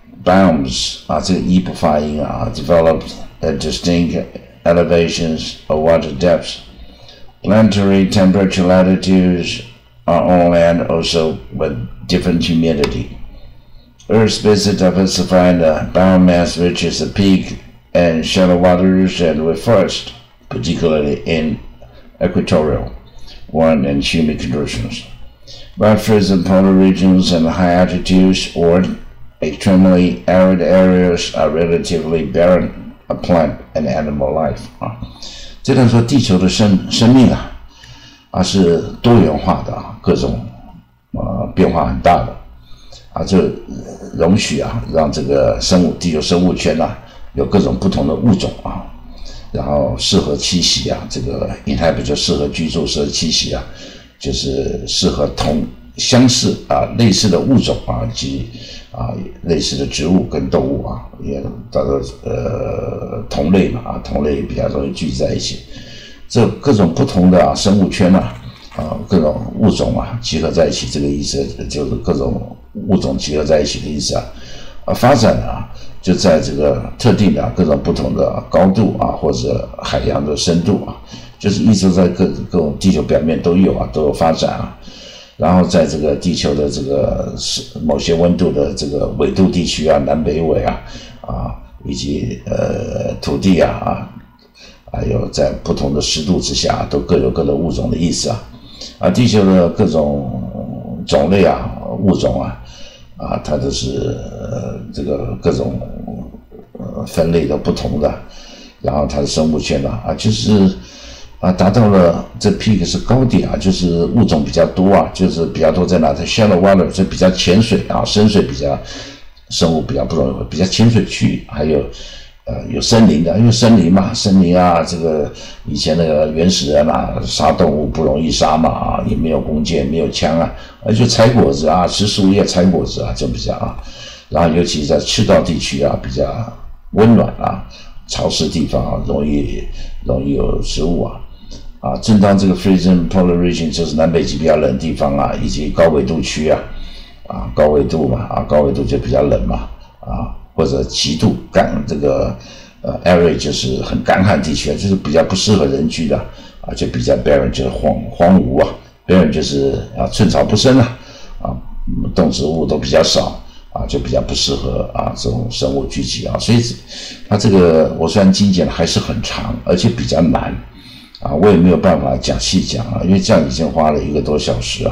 biomes 啊，这个一不发音啊 developed at distinct elevations of water depths. Planetary temperature latitudes are on land also with different humidity. Earth's basic diversified biomass reaches a peak in shallow waters and with forests, particularly in equatorial warm and humid conditions. But frozen polar regions and high altitudes or extremely arid areas are relatively barren of plant and animal life. 啊，这段说地球的生生命啊，啊是多元化的啊，各种呃变化很大的啊，就容许啊让这个生物地球生物圈啊有各种不同的物种啊。然后适合栖息啊，这个 inhabit 就适合居住、适合栖息啊，就是适合同相似啊、类似的物种啊及啊类似的植物跟动物啊，也叫做呃同类嘛啊，同类比较容易聚在一起。这各种不同的啊生物圈啊啊各种物种啊集合在一起，这个意思就是各种物种集合在一起的意思啊。啊，发展啊。就在这个特定的、啊、各种不同的高度啊，或者海洋的深度啊，就是一直在各各种地球表面都有啊，都有发展啊。然后在这个地球的这个某些温度的这个纬度地区啊，南北纬啊，啊，以及呃土地啊啊，还有在不同的湿度之下，都各有各的物种的意思啊。啊，地球的各种种类啊，物种啊。啊，它都是呃这个各种呃分类的不同的，然后它的生物圈啊啊就是啊达到了这 peak 是高点啊，就是物种比较多啊，就是比较多在哪？在 shallow water 就比较浅水啊，深水比较生物比较不容易，比较浅水区，还有呃有森林的，因为森林嘛，森林啊，这个以前那个原始人啊，杀动物不容易杀嘛啊，也没有弓箭，没有枪啊。而就采果子啊，吃树叶采果子啊，就比较啊，然后尤其在赤道地区啊，比较温暖啊，潮湿地方啊，容易容易有植物啊，啊，正当这个 freezing polar region 就是南北极比较冷的地方啊，以及高纬度区啊，啊，高纬度嘛，啊，高纬度就比较冷嘛，啊，或者极度干这个呃 area 就是很干旱地区啊，就是比较不适合人居的啊，就比较 barren 就是荒荒芜啊。barren 就是啊寸草不生了啊，动植物都比较少啊，就比较不适合啊这种生物聚集啊，所以它这个我虽然精简还是很长，而且比较难啊，我也没有办法讲细讲啊，因为这样已经花了一个多小时啊，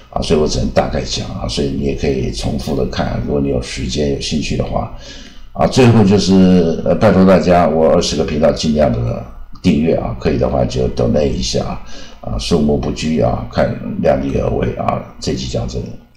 啊，所以我只能大概讲啊，所以你也可以重复的看，如果你有时间有兴趣的话。啊，最后就是呃，拜托大家，我二十个频道尽量的订阅啊，可以的话就 donate 一下啊，数目不拘啊，看量力而为啊，这期讲这个。